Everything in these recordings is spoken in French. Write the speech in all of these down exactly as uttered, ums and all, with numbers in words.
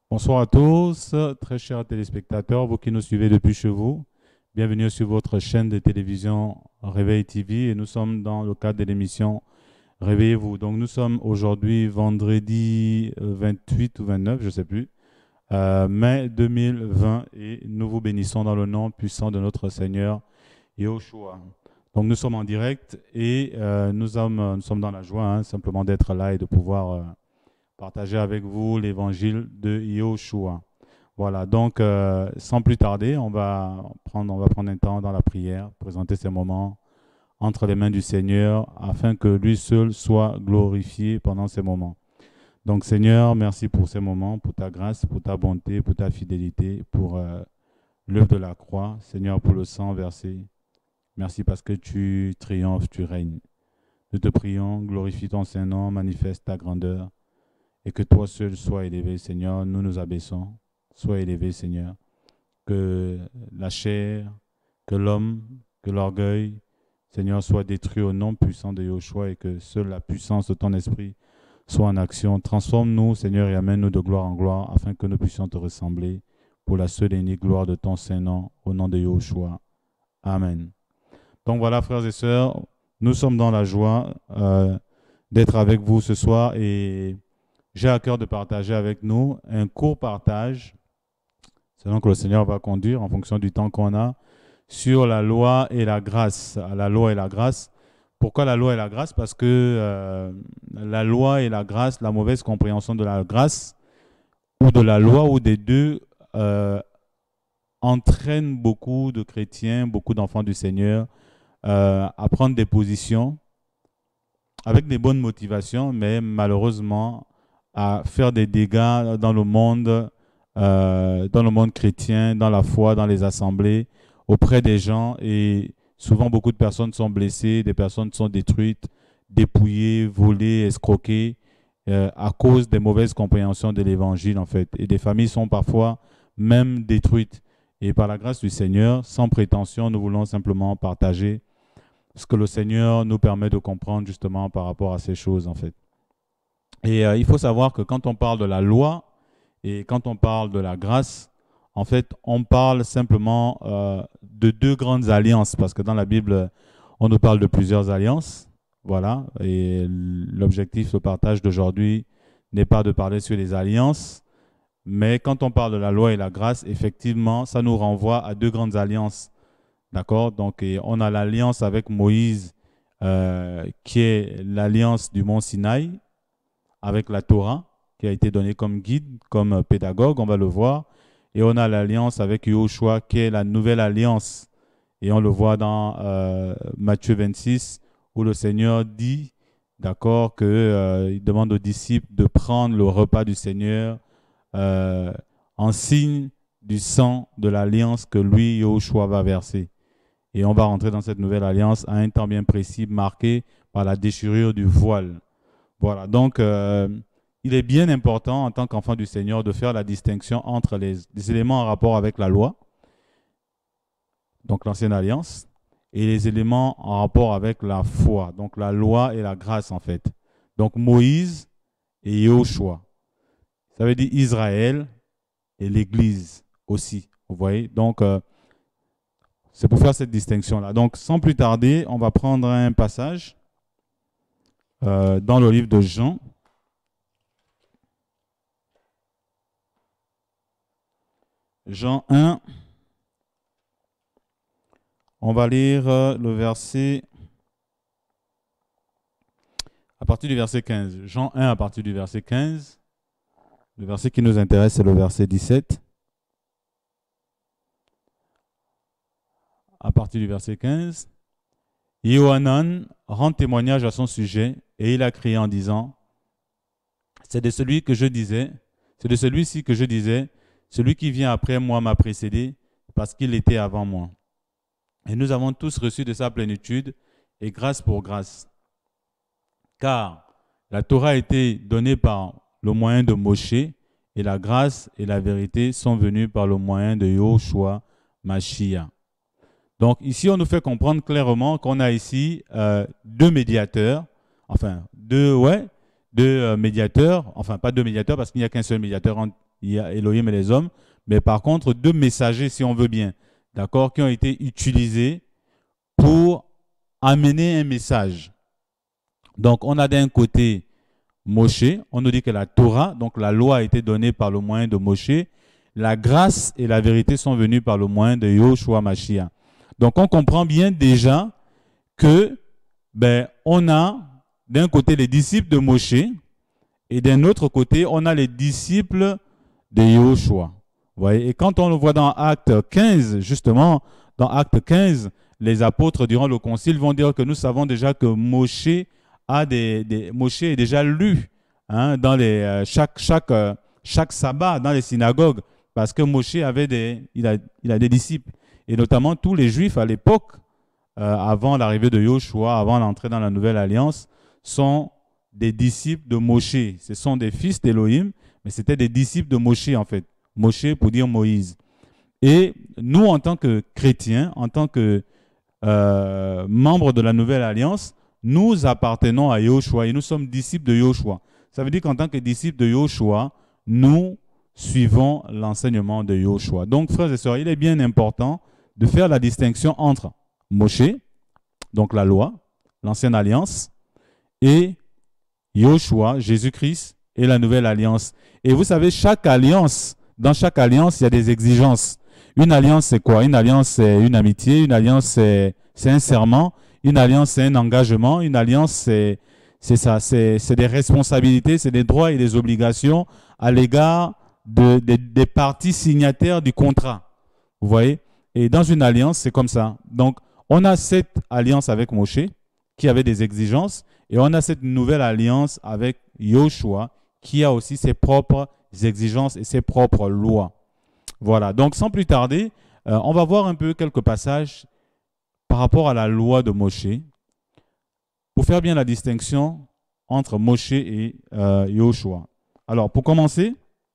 Bonsoir à tous, très chers téléspectateurs, vous qui nous suivez depuis chez vous. Bienvenue sur votre chaîne de télévision Réveil T V et nous sommes dans le cadre de l'émission Réveillez-vous. Donc nous sommes aujourd'hui vendredi euh, vingt-huit ou vingt-neuf, je ne sais plus, euh, mai deux mille vingt et nous vous bénissons dans le nom puissant de notre Seigneur Yahushua. Donc nous sommes en direct et euh, nous, sommes, nous sommes dans la joie hein, simplement d'être là et de pouvoir euh, partager avec vous l'évangile de Yahushua. Voilà, donc euh, sans plus tarder, on va prendre, on va prendre un temps dans la prière, présenter ces moments entre les mains du Seigneur afin que lui seul soit glorifié pendant ces moments. Donc Seigneur, merci pour ces moments, pour ta grâce, pour ta bonté, pour ta fidélité, pour euh, l'œuvre de la croix. Seigneur, pour le sang versé. Merci parce que tu triomphes, tu règnes. Nous te prions, glorifie ton Saint-Nom, manifeste ta grandeur et que toi seul sois élevé, Seigneur. Nous nous abaissons. Sois élevé, Seigneur. Que la chair, que l'homme, que l'orgueil, Seigneur, soit détruit au nom puissant de Yahushua et que seule la puissance de ton esprit soit en action. Transforme-nous, Seigneur, et amène-nous de gloire en gloire afin que nous puissions te ressembler pour la seule et unique gloire de ton Saint-Nom, au nom de Yahushua. Amen. Donc voilà, frères et sœurs, nous sommes dans la joie euh, d'être avec vous ce soir et j'ai à cœur de partager avec nous un court partage, selon que le Seigneur va conduire en fonction du temps qu'on a, sur la loi et la grâce. La loi et la grâce. Pourquoi la loi et la grâce? Parce que euh, la loi et la grâce, la mauvaise compréhension de la grâce ou de la loi ou des deux euh, entraîne beaucoup de chrétiens, beaucoup d'enfants du Seigneur euh, à prendre des positions avec des bonnes motivations, mais malheureusement à faire des dégâts dans le monde, euh, dans le monde chrétien, dans la foi, dans les assemblées, auprès des gens. Et souvent, beaucoup de personnes sont blessées, des personnes sont détruites, dépouillées, volées, escroquées, euh, à cause des mauvaises compréhensions de l'Évangile, en fait. Et des familles sont parfois même détruites. Et par la grâce du Seigneur, sans prétention, nous voulons simplement partager ce que le Seigneur nous permet de comprendre justement par rapport à ces choses, en fait. Et euh, il faut savoir que quand on parle de la loi et quand on parle de la grâce, en fait, on parle simplement euh, de deux grandes alliances, parce que dans la Bible, on nous parle de plusieurs alliances. Voilà, et l'objectif, le partage d'aujourd'hui n'est pas de parler sur les alliances, mais quand on parle de la loi et la grâce, effectivement, ça nous renvoie à deux grandes alliances. D'accord? Donc, et on a l'alliance avec Moïse, euh, qui est l'alliance du mont Sinaï, avec la Torah, qui a été donnée comme guide, comme pédagogue, on va le voir. Et on a l'alliance avec Yahushua, qui est la nouvelle alliance. Et on le voit dans euh, Matthieu vingt-six, où le Seigneur dit, d'accord, qu'il euh, demande aux disciples de prendre le repas du Seigneur euh, en signe du sang de l'alliance que lui, Yahushua, va verser. Et on va rentrer dans cette nouvelle alliance à un temps bien précis, marqué par la déchirure du voile. Voilà, donc euh, il est bien important en tant qu'enfant du Seigneur de faire la distinction entre les, les éléments en rapport avec la loi, donc l'ancienne alliance, et les éléments en rapport avec la foi, donc la loi et la grâce en fait. Donc Moïse et Yahushua. Ça veut dire Israël et l'Église aussi, vous voyez. Donc euh, c'est pour faire cette distinction-là. Donc sans plus tarder, on va prendre un passage euh, dans le livre de Jean. Jean un, on va lire le verset, à partir du verset quinze. Jean un à partir du verset quinze. Le verset qui nous intéresse, c'est le verset dix-sept. À partir du verset quinze. Yohanan rend témoignage à son sujet et il a crié en disant, c'est de celui que je disais, c'est de celui-ci que je disais, celui qui vient après moi m'a précédé parce qu'il était avant moi. Et nous avons tous reçu de sa plénitude et grâce pour grâce. Car la Torah a été donnée par le moyen de Moshe et la grâce et la vérité sont venues par le moyen de Yahushua Mashiach. Donc ici, on nous fait comprendre clairement qu'on a ici euh, deux médiateurs, enfin deux, ouais, deux euh, médiateurs, enfin pas deux médiateurs parce qu'il n'y a qu'un seul médiateur entre il y a Elohim et les hommes, mais par contre deux messagers, si on veut bien, d'accord, qui ont été utilisés pour amener un message. Donc, on a d'un côté Moshe, on nous dit que la Torah, donc la loi a été donnée par le moyen de Moshe, la grâce et la vérité sont venues par le moyen de Yahushua Mashiach. Donc, on comprend bien déjà que, ben, on a d'un côté les disciples de Moshe et d'un autre côté, on a les disciples de Yahushua. Vous voyez, et quand on le voit dans Acte quinze, justement, dans Acte quinze, les apôtres, durant le concile, vont dire que nous savons déjà que Moshe a des, des Moshe est déjà lu hein, dans les, euh, chaque, chaque, euh, chaque sabbat dans les synagogues, parce que Moshe avait des, il a, il a des disciples. Et notamment tous les Juifs à l'époque, euh, avant l'arrivée de Yahushua, avant l'entrée dans la Nouvelle Alliance, sont des disciples de Moshe. Ce sont des fils d'Élohim, mais c'était des disciples de Moshe en fait. Moshe pour dire Moïse. Et nous, en tant que chrétiens, en tant que euh, membres de la Nouvelle Alliance, nous appartenons à Yahushua et nous sommes disciples de Yahushua. Ça veut dire qu'en tant que disciples de Yahushua, nous suivons l'enseignement de Yahushua. Donc, frères et sœurs, il est bien important de faire la distinction entre Moshe, donc la loi, l'ancienne alliance, et Yahushua, Jésus-Christ, et la nouvelle alliance. Et vous savez, chaque alliance, dans chaque alliance, il y a des exigences. Une alliance, c'est quoi? Une alliance, c'est une amitié. Une alliance, c'est un serment. Une alliance, c'est un engagement. Une alliance, c'est ça. C'est des responsabilités, c'est des droits et des obligations à l'égard de, de, des parties signataires du contrat. Vous voyez? Et dans une alliance, c'est comme ça. Donc, on a cette alliance avec Moshe, qui avait des exigences, et on a cette nouvelle alliance avec Yahushua, qui a aussi ses propres exigences et ses propres lois. Voilà, donc sans plus tarder, euh, on va voir un peu quelques passages par rapport à la loi de Moshe, pour faire bien la distinction entre Moshe et euh, Yahushua. Alors, pour commencer,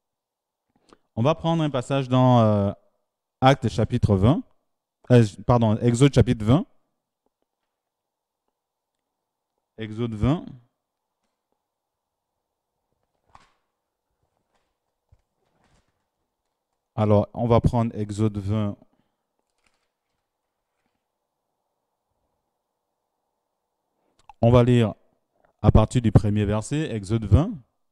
on va prendre un passage dans euh, Actes chapitre vingt, euh, pardon, Exode chapitre vingt. Exode vingt. Alors, on va prendre Exode vingt. On va lire à partir du premier verset, Exode vingt.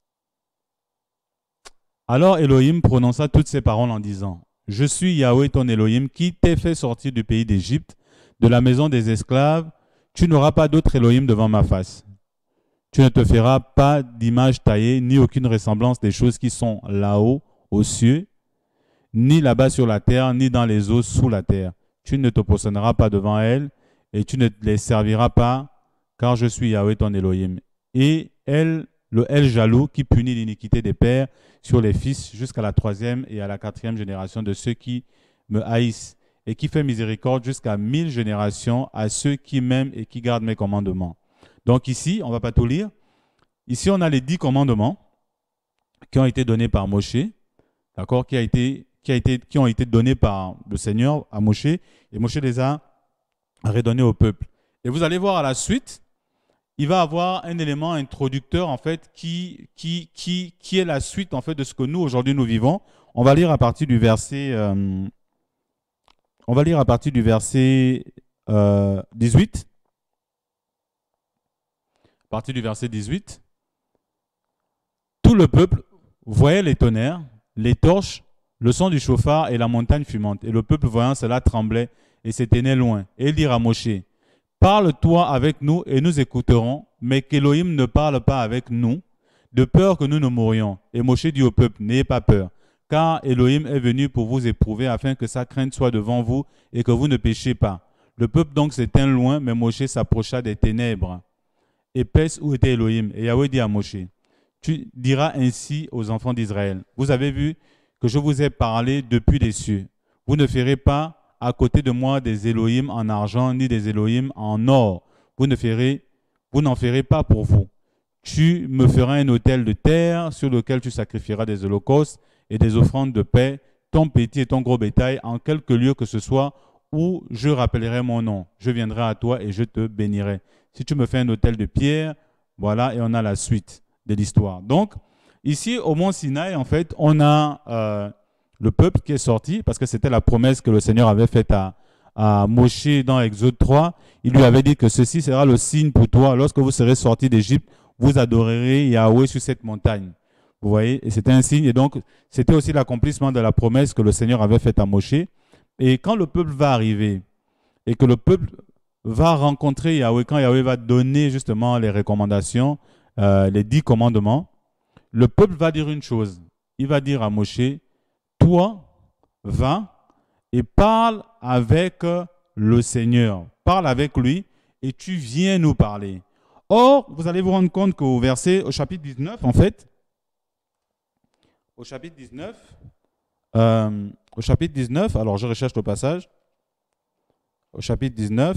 Alors Elohim prononça toutes ces paroles en disant, « Je suis Yahweh ton Elohim qui t'ai fait sortir du pays d'Égypte, de la maison des esclaves. Tu n'auras pas d'autre Elohim devant ma face. Tu ne te feras pas d'image taillée, ni aucune ressemblance des choses qui sont là-haut, aux cieux, ni là-bas sur la terre, ni dans les eaux sous la terre. Tu ne te positionneras pas devant elles, et tu ne les serviras pas, car je suis Yahweh ton Elohim. Et elle, le El jaloux, qui punit l'iniquité des pères sur les fils jusqu'à la troisième et à la quatrième génération de ceux qui me haïssent, et qui fait miséricorde jusqu'à mille générations à ceux qui m'aiment et qui gardent mes commandements. » Donc ici, on ne va pas tout lire. Ici, on a les dix commandements qui ont été donnés par Moshe, d'accord, qui, a été, qui, a été, qui ont été donnés par le Seigneur à Moshe, et Moshe les a redonnés au peuple. Et vous allez voir à la suite, il va avoir un élément introducteur en fait qui, qui, qui, qui est la suite en fait de ce que nous aujourd'hui nous vivons. On va lire à partir du verset, euh, on va lire à partir du verset euh, dix-huit. À partir du verset dix-huit. Tout le peuple voyait les tonnerres, les torches, le son du chauffard et la montagne fumante. Et le peuple voyant cela tremblait et s'éteignait loin. Et il dit à Moshe, parle-toi avec nous et nous écouterons, mais qu'Élohim ne parle pas avec nous, de peur que nous ne mourions. Et Moshe dit au peuple, n'ayez pas peur, car Élohim est venu pour vous éprouver, afin que sa crainte soit devant vous et que vous ne péchiez pas. Le peuple donc s'éteint loin, mais Moshe s'approcha des ténèbres épaisses où était Élohim. Et Yahweh dit à Moshe, tu diras ainsi aux enfants d'Israël, vous avez vu que je vous ai parlé depuis les cieux. Vous ne ferez pas à côté de moi des Elohim en argent, ni des Elohim en or. Vous ne ferez, vous n'en ferez pas pour vous. Tu me feras un autel de terre sur lequel tu sacrifieras des holocaustes et des offrandes de paix, ton petit et ton gros bétail, en quelque lieu que ce soit où je rappellerai mon nom. Je viendrai à toi et je te bénirai. Si tu me fais un autel de pierre, voilà, et on a la suite de l'histoire. Donc, Ici, au mont Sinaï, en fait, on a euh, le peuple qui est sorti, parce que c'était la promesse que le Seigneur avait faite à, à Moshe dans Exode trois. Il lui avait dit que ceci sera le signe pour toi. Lorsque vous serez sortis d'Égypte, vous adorerez Yahweh sur cette montagne. Vous voyez, et c'était un signe. Et donc, c'était aussi l'accomplissement de la promesse que le Seigneur avait faite à Moshe. Et quand le peuple va arriver, et que le peuple va rencontrer Yahweh, quand Yahweh va donner justement les recommandations, euh, les dix commandements, le peuple va dire une chose. Il va dire à Moshe, toi, va et parle avec le Seigneur. Parle avec lui et tu viens nous parler. Or, vous allez vous rendre compte qu'au verset, au chapitre dix-neuf, en fait, au chapitre dix-neuf, euh, au chapitre dix-neuf, alors je recherche le passage, au chapitre dix-neuf,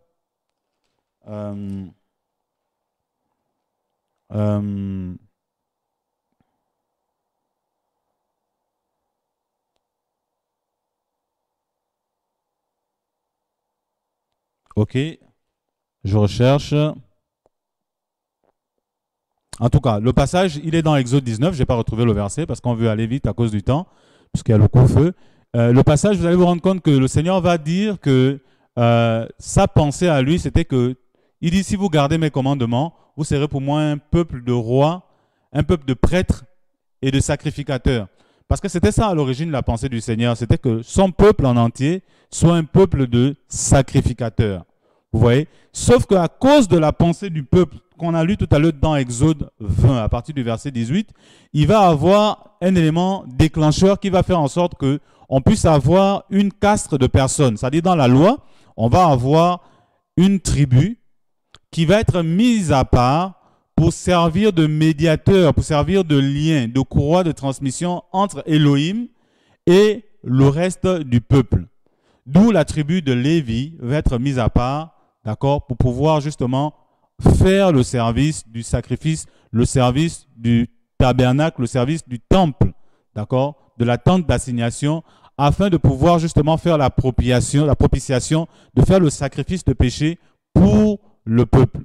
euh, euh, ok, je recherche. En tout cas, le passage, il est dans Exode dix-neuf. Je n'ai pas retrouvé le verset parce qu'on veut aller vite à cause du temps, puisqu'il y a le coup-feu. Euh, le passage, vous allez vous rendre compte que le Seigneur va dire que euh, sa pensée à lui, c'était que, il dit, si vous gardez mes commandements, vous serez pour moi un peuple de rois, un peuple de prêtres et de sacrificateurs. Parce que c'était ça à l'origine la pensée du Seigneur, c'était que son peuple en entier soit un peuple de sacrificateurs. Vous voyez? Sauf qu'à cause de la pensée du peuple qu'on a lu tout à l'heure dans Exode vingt, à partir du verset dix-huit, il va avoir un élément déclencheur qui va faire en sorte qu'on puisse avoir une caste de personnes. C'est-à-dire dans la loi, on va avoir une tribu qui va être mise à part pour servir de médiateur, pour servir de lien, de courroie de transmission entre Elohim et le reste du peuple. D'où la tribu de Lévi va être mise à part, d'accord, pour pouvoir justement faire le service du sacrifice, le service du tabernacle, le service du temple, d'accord, de la tente d'assignation, afin de pouvoir justement faire la propitiation, la propitiation, de faire le sacrifice de péché pour le peuple.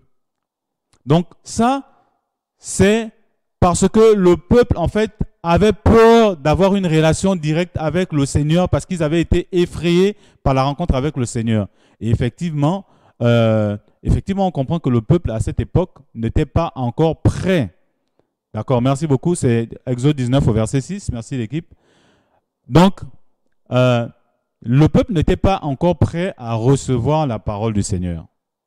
Donc ça, c'est parce que le peuple, en fait, avait peur d'avoir une relation directe avec le Seigneur parce qu'ils avaient été effrayés par la rencontre avec le Seigneur. Et effectivement, euh, effectivement, on comprend que le peuple, à cette époque, n'était pas encore prêt. D'accord, merci beaucoup. C'est Exode dix-neuf au verset six. Merci l'équipe. Donc, euh, le peuple n'était pas encore prêt à recevoir la parole du Seigneur.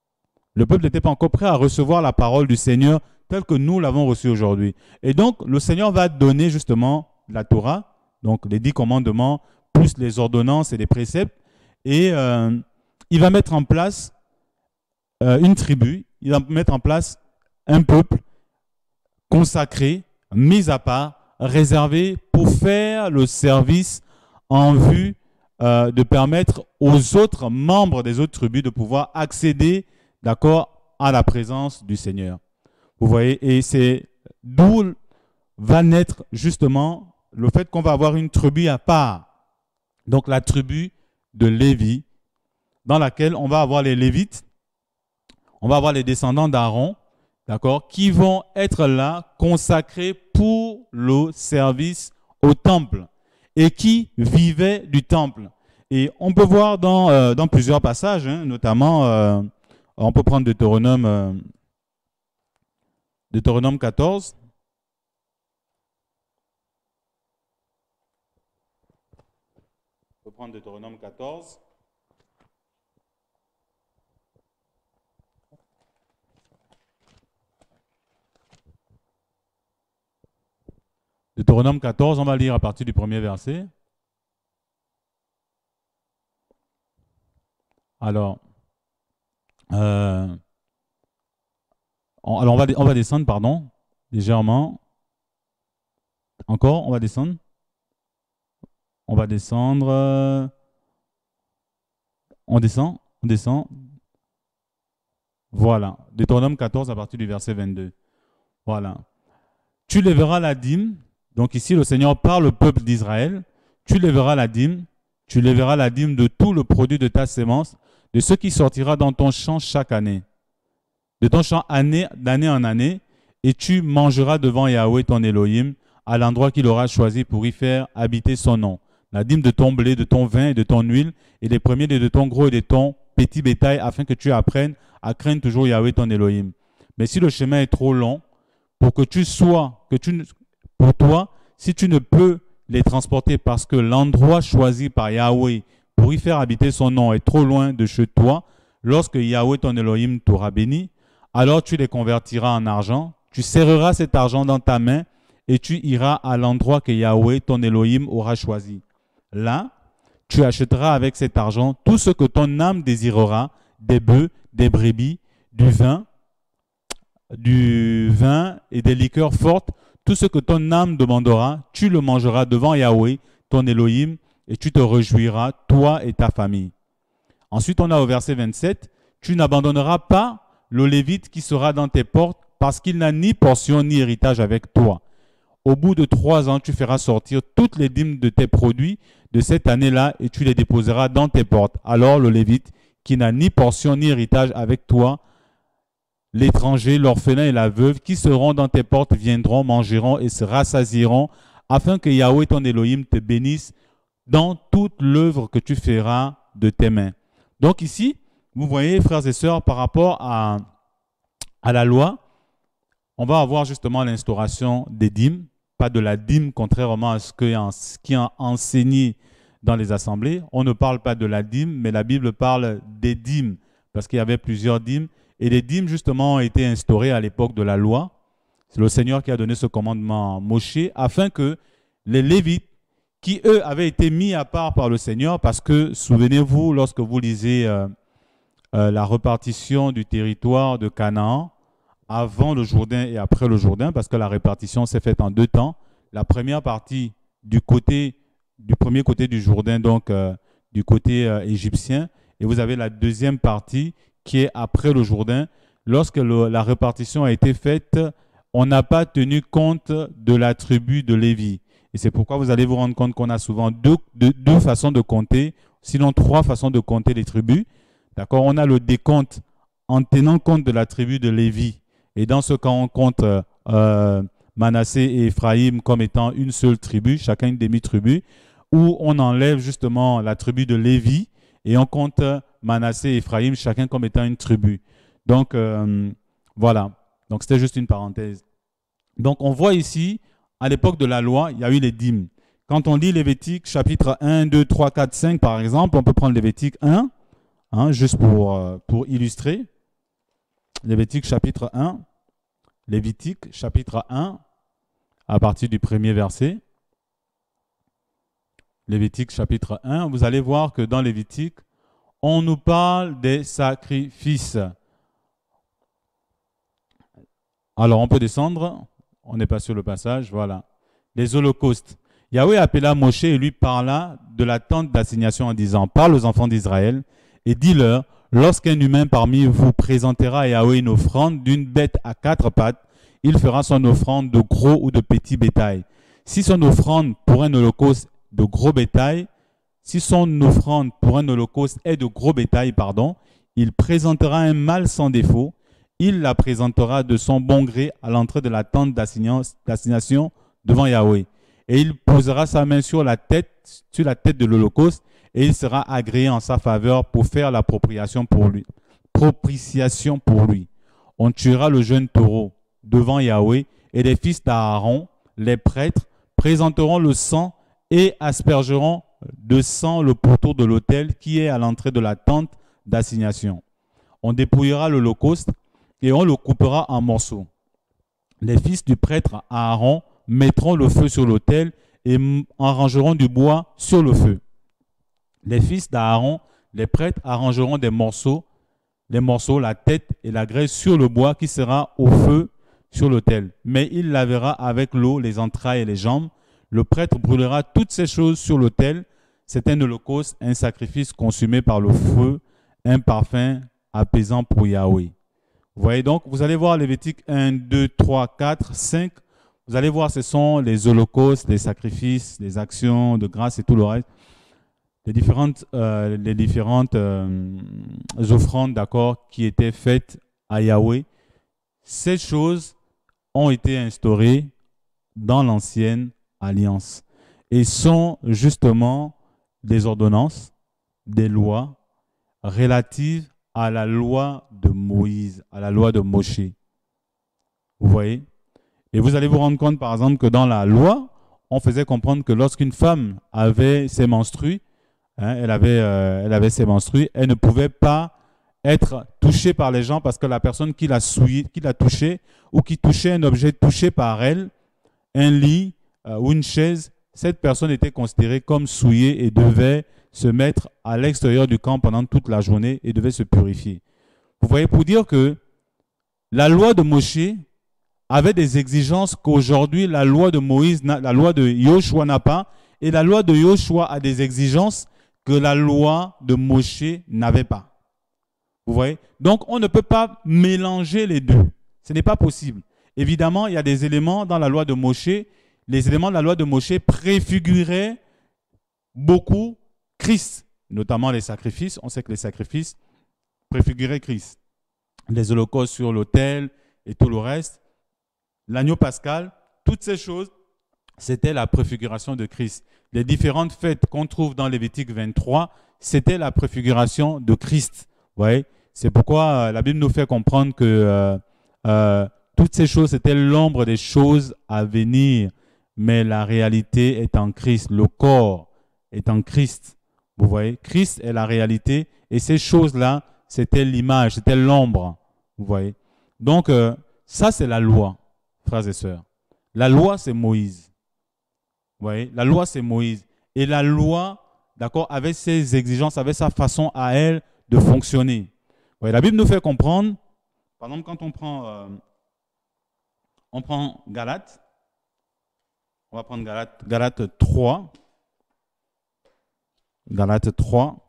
Le peuple n'était pas encore prêt à recevoir la parole du Seigneur telle que nous l'avons reçue aujourd'hui. Et donc, le Seigneur va donner justement la Torah, donc les dix commandements, plus les ordonnances et les préceptes, et euh, il va mettre en place euh, une tribu, il va mettre en place un peuple consacré, mis à part, réservé pour faire le service en vue euh, de permettre aux autres membres des autres tribus de pouvoir accéder, d'accord, à la présence du Seigneur. Vous voyez, et c'est d'où va naître justement le fait qu'on va avoir une tribu à part. Donc la tribu de Lévi, dans laquelle on va avoir les Lévites, on va avoir les descendants d'Aaron, d'accord, qui vont être là, consacrés pour le service au temple et qui vivaient du temple. Et on peut voir dans, euh, dans plusieurs passages, hein, notamment, euh, on peut prendre Deutéronome, euh, Deutéronome quatorze. On peut prendre Deutéronome quatorze. Deutéronome quatorze, on va lire à partir du premier verset. Alors, euh, on, alors on, va, on va descendre, pardon, légèrement. Encore, on va descendre. On va descendre. Euh, on descend, on descend. Voilà, Deutéronome quatorze à partir du verset vingt-deux. Voilà. Tu lèveras la dîme. Donc ici, le Seigneur parle au peuple d'Israël. Tu lèveras la dîme. Tu lèveras la dîme de tout le produit de ta sémence, de ce qui sortira dans ton champ chaque année, de ton champ année, d'année en année, et tu mangeras devant Yahweh ton Elohim à l'endroit qu'il aura choisi pour y faire habiter son nom. La dîme de ton blé, de ton vin et de ton huile, et les premiers de ton gros et de ton petit bétail, afin que tu apprennes à craindre toujours Yahweh ton Elohim. Mais si le chemin est trop long, pour que tu sois, que tu, pour toi, si tu ne peux les transporter parce que l'endroit choisi par Yahweh pour y faire habiter son nom est trop loin de chez toi, lorsque Yahweh ton Elohim t'aura béni, alors tu les convertiras en argent, tu serreras cet argent dans ta main et tu iras à l'endroit que Yahweh ton Elohim aura choisi. Là, tu achèteras avec cet argent tout ce que ton âme désirera, des bœufs, des brebis, du vin, du vin et des liqueurs fortes, tout ce que ton âme demandera, tu le mangeras devant Yahweh, ton Elohim, et tu te réjouiras, toi et ta famille. Ensuite, on a au verset vingt-sept, tu n'abandonneras pas le Lévite qui sera dans tes portes, parce qu'il n'a ni portion ni héritage avec toi. Au bout de trois ans, tu feras sortir toutes les dîmes de tes produits de cette année-là et tu les déposeras dans tes portes. Alors le Lévite, qui n'a ni portion ni héritage avec toi, l'étranger, l'orphelin et la veuve qui seront dans tes portes viendront, mangeront et se rassasieront, afin que Yahweh ton Elohim te bénisse dans toute l'œuvre que tu feras de tes mains. Donc ici, vous voyez, frères et sœurs, par rapport à, à la loi, on va avoir justement l'instauration des dîmes, pas de la dîme, contrairement à ce qui est enseigné dans les assemblées. On ne parle pas de la dîme, mais la Bible parle des dîmes, parce qu'il y avait plusieurs dîmes. Et les dîmes, justement, ont été instaurées à l'époque de la loi. C'est le Seigneur qui a donné ce commandement à Moshe, afin que les Lévites, qui eux avaient été mis à part par le Seigneur, parce que, souvenez-vous, lorsque vous lisez euh, euh, la répartition du territoire de Canaan, avant le Jourdain et après le Jourdain, parce que la répartition s'est faite en deux temps. La première partie du côté, du premier côté du Jourdain, donc euh, du côté euh, égyptien, et vous avez la deuxième partie qui est après le Jourdain. Lorsque le, la répartition a été faite, on n'a pas tenu compte de la tribu de Lévi. Et c'est pourquoi vous allez vous rendre compte qu'on a souvent deux, deux, deux façons de compter, sinon trois façons de compter les tribus. D'accord ? On a le décompte en tenant compte de la tribu de Lévi. Et dans ce cas, on compte euh, Manassé et Ephraïm comme étant une seule tribu, chacun une demi-tribu, où on enlève justement la tribu de Lévi et on compte Manassé et Ephraïm chacun comme étant une tribu. Donc, euh, voilà. Donc, c'était juste une parenthèse. Donc, on voit ici, à l'époque de la loi, il y a eu les dîmes. Quand on lit Lévitique, chapitre un, deux, trois, quatre, cinq, par exemple, on peut prendre Lévitique un, hein, juste pour, euh, pour illustrer. Lévitique chapitre un, Lévitique chapitre un, à partir du premier verset. Lévitique chapitre un, vous allez voir que dans Lévitique, on nous parle des sacrifices. Alors on peut descendre, on n'est pas sur le passage, voilà. Les holocaustes. Yahweh appela Moshe et lui parla de la tente d'assignation en disant, parle aux enfants d'Israël et dis-leur, lorsqu'un humain parmi vous présentera à Yahweh une offrande d'une bête à quatre pattes, il fera son offrande de gros ou de petit bétail. Si son offrande pour un holocauste de gros bétail, si son offrande pour un holocauste est de gros bétail, pardon, il présentera un mâle sans défaut. Il la présentera de son bon gré à l'entrée de la tente d'assignation devant Yahweh. Et il posera sa main sur la tête, sur la tête de l'holocauste, et il sera agréé en sa faveur pour faire l'appropriation pour lui. Propitiation pour lui. On tuera le jeune taureau devant Yahweh, et les fils d'Aaron, les prêtres, présenteront le sang et aspergeront de sang le pourtour de l'autel qui est à l'entrée de la tente d'assignation. On dépouillera l'holocauste et on le coupera en morceaux. Les fils du prêtre Aaron mettront le feu sur l'autel et arrangeront du bois sur le feu. Les fils d'Aaron, les prêtres, arrangeront des morceaux, les morceaux, la tête et la graisse sur le bois qui sera au feu sur l'autel. Mais il lavera avec l'eau les entrailles et les jambes. Le prêtre brûlera toutes ces choses sur l'autel. C'est un holocauste, un sacrifice consumé par le feu, un parfum apaisant pour Yahweh. Vous voyez donc, vous allez voir Lévitique un, deux, trois, quatre, cinq. Vous allez voir, ce sont les holocaustes, les sacrifices, les actions de grâce et tout le reste. Les différentes, euh, les différentes euh, offrandes, d'accord, qui étaient faites à Yahweh. Ces choses ont été instaurées dans l'ancienne alliance et sont justement des ordonnances, des lois relatives à la loi de Moïse, à la loi de Moshe. Vous voyez? Et vous allez vous rendre compte, par exemple, que dans la loi, on faisait comprendre que lorsqu'une femme avait ses menstrues, hein, elle avait, euh, elle avait ses menstrues, elle ne pouvait pas être touchée par les gens parce que la personne qui l'a souillée, qui l'a touchée ou qui touchait un objet touché par elle, un lit euh, ou une chaise, cette personne était considérée comme souillée et devait se mettre à l'extérieur du camp pendant toute la journée et devait se purifier. Vous voyez, pour dire que la loi de Moshe avait des exigences qu'aujourd'hui la loi de Moïse, la loi de Yoshua n'a pas, et la loi de Yoshua a des exigences que la loi de Moshe n'avait pas. Vous voyez? Donc on ne peut pas mélanger les deux. Ce n'est pas possible. Évidemment, il y a des éléments dans la loi de Moshe. Les éléments de la loi de Moshe préfiguraient beaucoup Christ, notamment les sacrifices. On sait que les sacrifices préfiguraient Christ. Les holocaustes sur l'autel et tout le reste. L'agneau pascal, toutes ces choses, c'était la préfiguration de Christ. Les différentes fêtes qu'on trouve dans Lévitique vingt-trois, c'était la préfiguration de Christ. Vous voyez? C'est pourquoi euh, la Bible nous fait comprendre que euh, euh, toutes ces choses, c'était l'ombre des choses à venir, mais la réalité est en Christ. Le corps est en Christ. Vous voyez? Christ est la réalité et ces choses-là, c'était l'image, c'était l'ombre. Vous voyez? Donc, euh, ça, c'est la loi, frères et sœurs. La loi, c'est Moïse. Vous voyez? La loi, c'est Moïse. Et la loi, d'accord, avait ses exigences, avait sa façon à elle de fonctionner. Vous voyez? La Bible nous fait comprendre, par exemple, quand on prend, euh, on prend Galates, on va prendre Galates, Galates trois. Galates trois.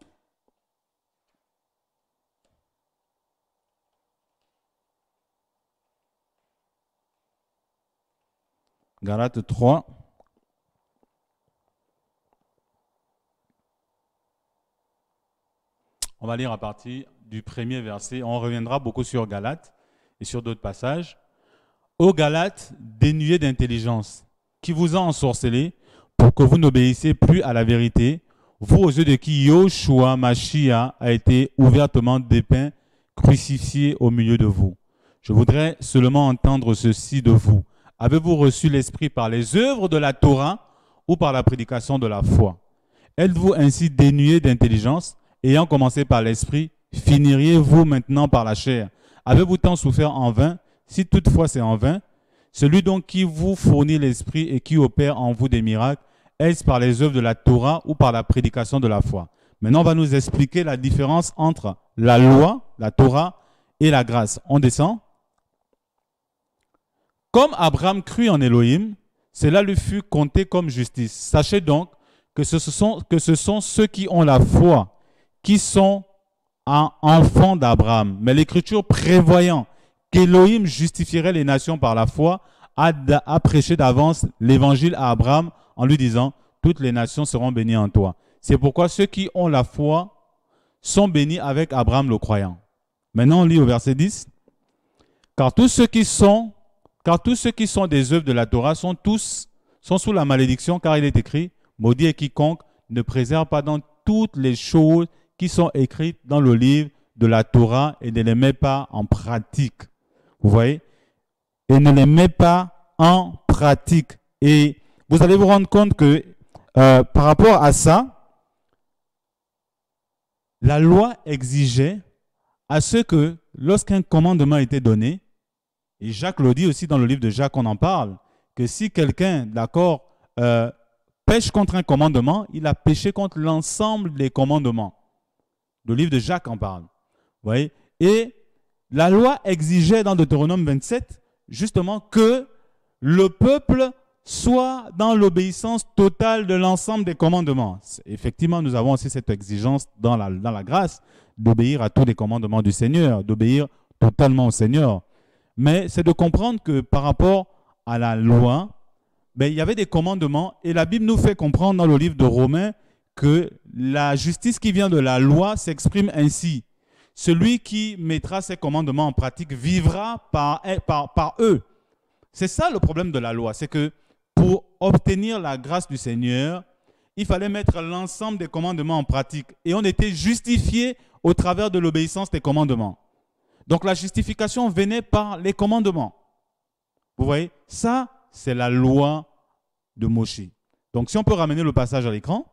Galates trois. On va lire à partir du premier verset. On reviendra beaucoup sur Galates et sur d'autres passages. Ô Galates, dénués d'intelligence, qui vous a ensorcelé pour que vous n'obéissiez plus à la vérité, vous aux yeux de qui Yoshua Mashiach a été ouvertement dépeint, crucifié au milieu de vous. Je voudrais seulement entendre ceci de vous. Avez-vous reçu l'Esprit par les œuvres de la Torah ou par la prédication de la foi? Êtes-vous ainsi dénués d'intelligence, ayant commencé par l'Esprit, finiriez-vous maintenant par la chair? Avez-vous tant souffert en vain? Si toutefois c'est en vain, celui donc qui vous fournit l'Esprit et qui opère en vous des miracles, est-ce par les œuvres de la Torah ou par la prédication de la foi? Maintenant, on va nous expliquer la différence entre la loi, la Torah, et la grâce. On descend. Comme Abraham crut en Elohim, cela lui fut compté comme justice. Sachez donc que ce sont, que ce sont ceux qui ont la foi, qui sont enfants d'Abraham. Mais l'Écriture, prévoyant qu'Elohim justifierait les nations par la foi, a, a prêché d'avance l'évangile à Abraham en lui disant « Toutes les nations seront bénies en toi ». C'est pourquoi ceux qui ont la foi sont bénis avec Abraham le croyant. Maintenant, on lit au verset dix. « Car tous ceux qui sont, car tous ceux qui sont des œuvres de la Torah sont tous sont sous la malédiction, car il est écrit « Maudit est quiconque ne préserve pas dans toutes les choses qui sont écrites dans le livre de la Torah et ne les met pas en pratique. » Vous voyez? Et ne les met pas en pratique. Et vous allez vous rendre compte que euh, par rapport à ça, la loi exigeait à ce que lorsqu'un commandement était donné, et Jacques le dit aussi dans le livre de Jacques, on en parle, que si quelqu'un, d'accord, euh, pêche contre un commandement, il a péché contre l'ensemble des commandements. Le livre de Jacques en parle. Vous voyez? Et la loi exigeait dans Deutéronome vingt-sept, justement, que le peuple soit dans l'obéissance totale de l'ensemble des commandements. Effectivement, nous avons aussi cette exigence dans la, dans la grâce d'obéir à tous les commandements du Seigneur, d'obéir totalement au Seigneur. Mais c'est de comprendre que par rapport à la loi, ben, il y avait des commandements et la Bible nous fait comprendre dans le livre de Romains que la justice qui vient de la loi s'exprime ainsi. Celui qui mettra ces commandements en pratique vivra par, par, par eux. C'est ça le problème de la loi, c'est que pour obtenir la grâce du Seigneur, il fallait mettre l'ensemble des commandements en pratique. Et on était justifié au travers de l'obéissance des commandements. Donc la justification venait par les commandements. Vous voyez, ça, c'est la loi de Moshe. Donc si on peut ramener le passage à l'écran,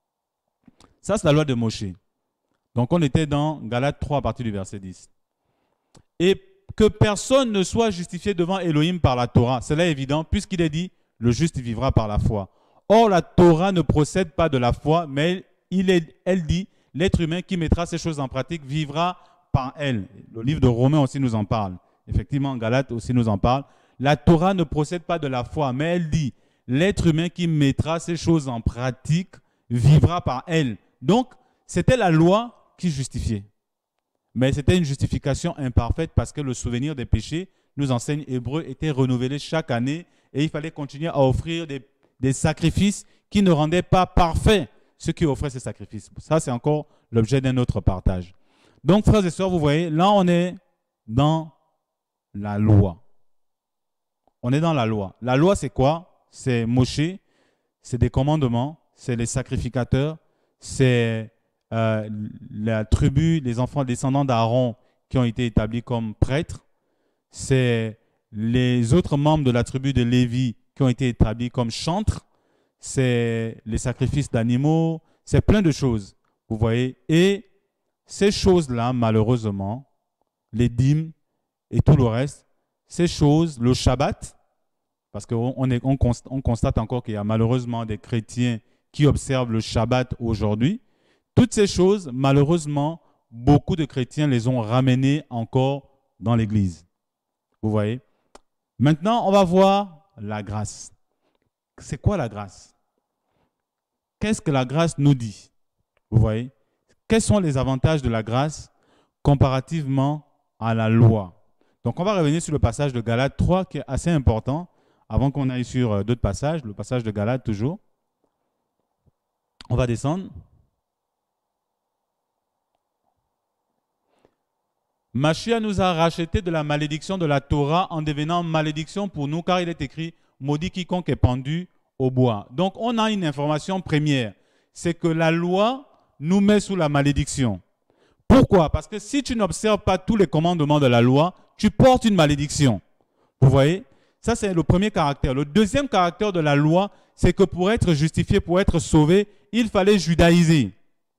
ça c'est la loi de Moshe. Donc on était dans Galates trois à partir du verset dix. Et que personne ne soit justifié devant Elohim par la Torah, c'est là évident, puisqu'il est dit, le juste vivra par la foi. Or la Torah ne procède pas de la foi, mais il est, elle dit, l'être humain qui mettra ces choses en pratique vivra par elle. Le livre de Romains aussi nous en parle. Effectivement, Galates aussi nous en parle. La Torah ne procède pas de la foi, mais elle dit, l'être humain qui mettra ces choses en pratique vivra par elle. Donc, c'était la loi qui justifiait. Mais c'était une justification imparfaite parce que le souvenir des péchés, nous enseigne Hébreu, était renouvelé chaque année et il fallait continuer à offrir des, des sacrifices qui ne rendaient pas parfaits ceux qui offraient ces sacrifices. Ça, c'est encore l'objet d'un autre partage. Donc, frères et sœurs, vous voyez, là, on est dans la loi. On est dans la loi. La loi, c'est quoi? C'est Moshe, c'est des commandements, c'est les sacrificateurs, c'est euh, la tribu, les enfants descendants d'Aaron qui ont été établis comme prêtres, c'est les autres membres de la tribu de Lévi qui ont été établis comme chantres, c'est les sacrifices d'animaux, c'est plein de choses, vous voyez. Et ces choses-là, malheureusement, les dîmes et tout le reste, ces choses, le Shabbat, parce qu'on on on constate, on constate encore qu'il y a malheureusement des chrétiens qui observent le Shabbat aujourd'hui, toutes ces choses, malheureusement, beaucoup de chrétiens les ont ramenées encore dans l'Église. Vous voyez? Maintenant, on va voir la grâce. C'est quoi la grâce? Qu'est-ce que la grâce nous dit? Vous voyez? Quels sont les avantages de la grâce comparativement à la loi? Donc, on va revenir sur le passage de Galates trois qui est assez important avant qu'on aille sur d'autres passages. Le passage de Galates toujours. On va descendre. Machia nous a racheté de la malédiction de la Torah en devenant malédiction pour nous, car il est écrit « Maudit quiconque est pendu au bois ». Donc, on a une information première, c'est que la loi nous met sous la malédiction. Pourquoi? Parce que si tu n'observes pas tous les commandements de la loi, tu portes une malédiction. Vous voyez? Ça, c'est le premier caractère. Le deuxième caractère de la loi, c'est que pour être justifié, pour être sauvé, il fallait judaïser.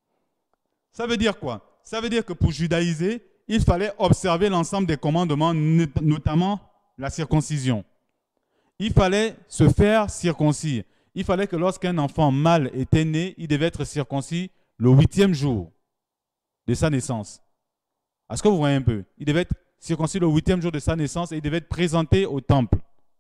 Ça veut dire quoi? Ça veut dire que pour judaïser, il fallait observer l'ensemble des commandements, notamment la circoncision. Il fallait se faire circoncire. Il fallait que lorsqu'un enfant mâle était né, il devait être circoncis le huitième jour de sa naissance. Est-ce que vous voyez un peu? Il devait être circoncis le huitième jour de sa naissance et il devait être présenté au temple.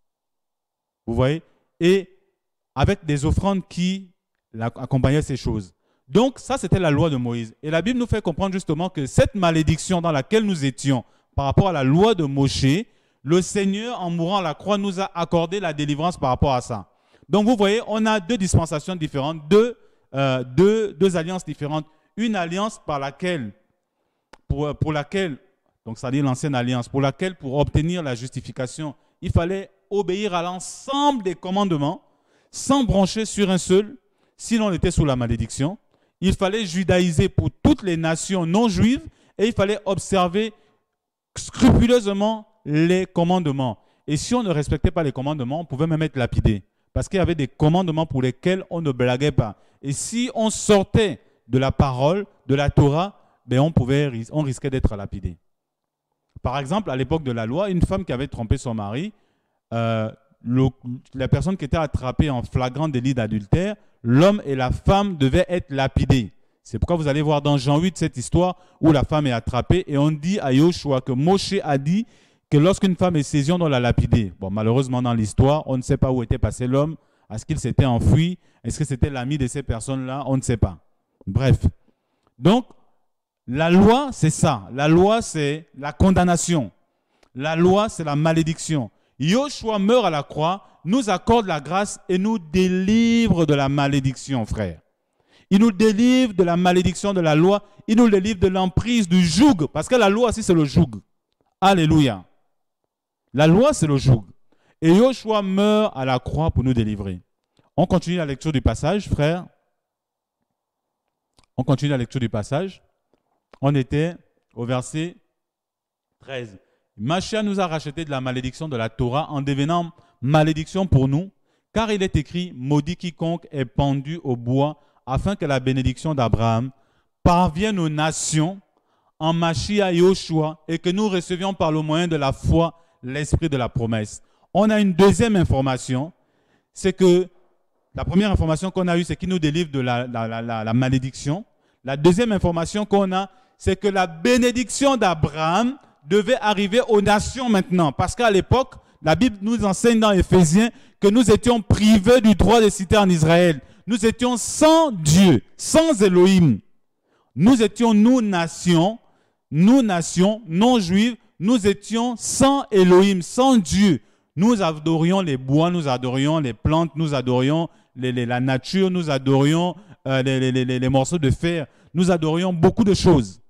Vous voyez? Et avec des offrandes qui accompagnaient ces choses. Donc, ça, c'était la loi de Moïse. Et la Bible nous fait comprendre justement que cette malédiction dans laquelle nous étions par rapport à la loi de Moshe, le Seigneur, en mourant à la croix, nous a accordé la délivrance par rapport à ça. Donc, vous voyez, on a deux dispensations différentes, deux, euh, deux, deux alliances différentes. Une alliance par laquelle, pour, pour laquelle, donc c'est-à-dire l'ancienne alliance, pour laquelle, pour obtenir la justification, il fallait obéir à l'ensemble des commandements, sans brancher sur un seul, sinon on était sous la malédiction. Il fallait judaïser pour toutes les nations non juives et il fallait observer scrupuleusement les commandements. Et si on ne respectait pas les commandements, on pouvait même être lapidé. Parce qu'il y avait des commandements pour lesquels on ne blaguait pas. Et si on sortait de la parole, de la Torah, ben on, pouvait, on risquait d'être lapidé. Par exemple, à l'époque de la loi, une femme qui avait trompé son mari, euh, le, la personne qui était attrapée en flagrant délit d'adultère, l'homme et la femme devaient être lapidés. C'est pourquoi vous allez voir dans Jean huit cette histoire où la femme est attrapée et on dit à Yoshua que Moshe a dit que lorsqu'une femme est saisie, on doit la lapider. Bon, malheureusement, dans l'histoire, on ne sait pas où était passé l'homme. Est-ce qu'il s'était enfui? Est-ce que c'était l'ami de ces personnes-là? On ne sait pas. Bref. Donc, la loi, c'est ça. La loi, c'est la condamnation. La loi, c'est la malédiction. Yoshua meurt à la croix, nous accorde la grâce et nous délivre de la malédiction, frère. Il nous délivre de la malédiction de la loi, il nous délivre de l'emprise du joug, parce que la loi aussi c'est le joug. Alléluia. La loi c'est le joug. Et Yoshua meurt à la croix pour nous délivrer. On continue la lecture du passage, frère. On continue la lecture du passage. On était au verset treize. Mashiach nous a racheté de la malédiction de la Torah en devenant malédiction pour nous, car il est écrit, maudit quiconque est pendu au bois, afin que la bénédiction d'Abraham parvienne aux nations en Mashiach Yoshua et que nous recevions par le moyen de la foi l'esprit de la promesse. On a une deuxième information, c'est que la première information qu'on a eue, c'est qu'il nous délivre de la, la, la, la, la malédiction. La deuxième information qu'on a, c'est que la bénédiction d'Abraham devait arriver aux nations maintenant. Parce qu'à l'époque, la Bible nous enseigne dans Éphésiens que nous étions privés du droit de citer en Israël. Nous étions sans Dieu, sans Elohim. Nous étions, nous, nations, nous, nations non juives, nous étions sans Elohim, sans Dieu. Nous adorions les bois, nous adorions les plantes, nous adorions les, les, la nature, nous adorions euh, les, les, les, les morceaux de fer, nous adorions beaucoup de choses.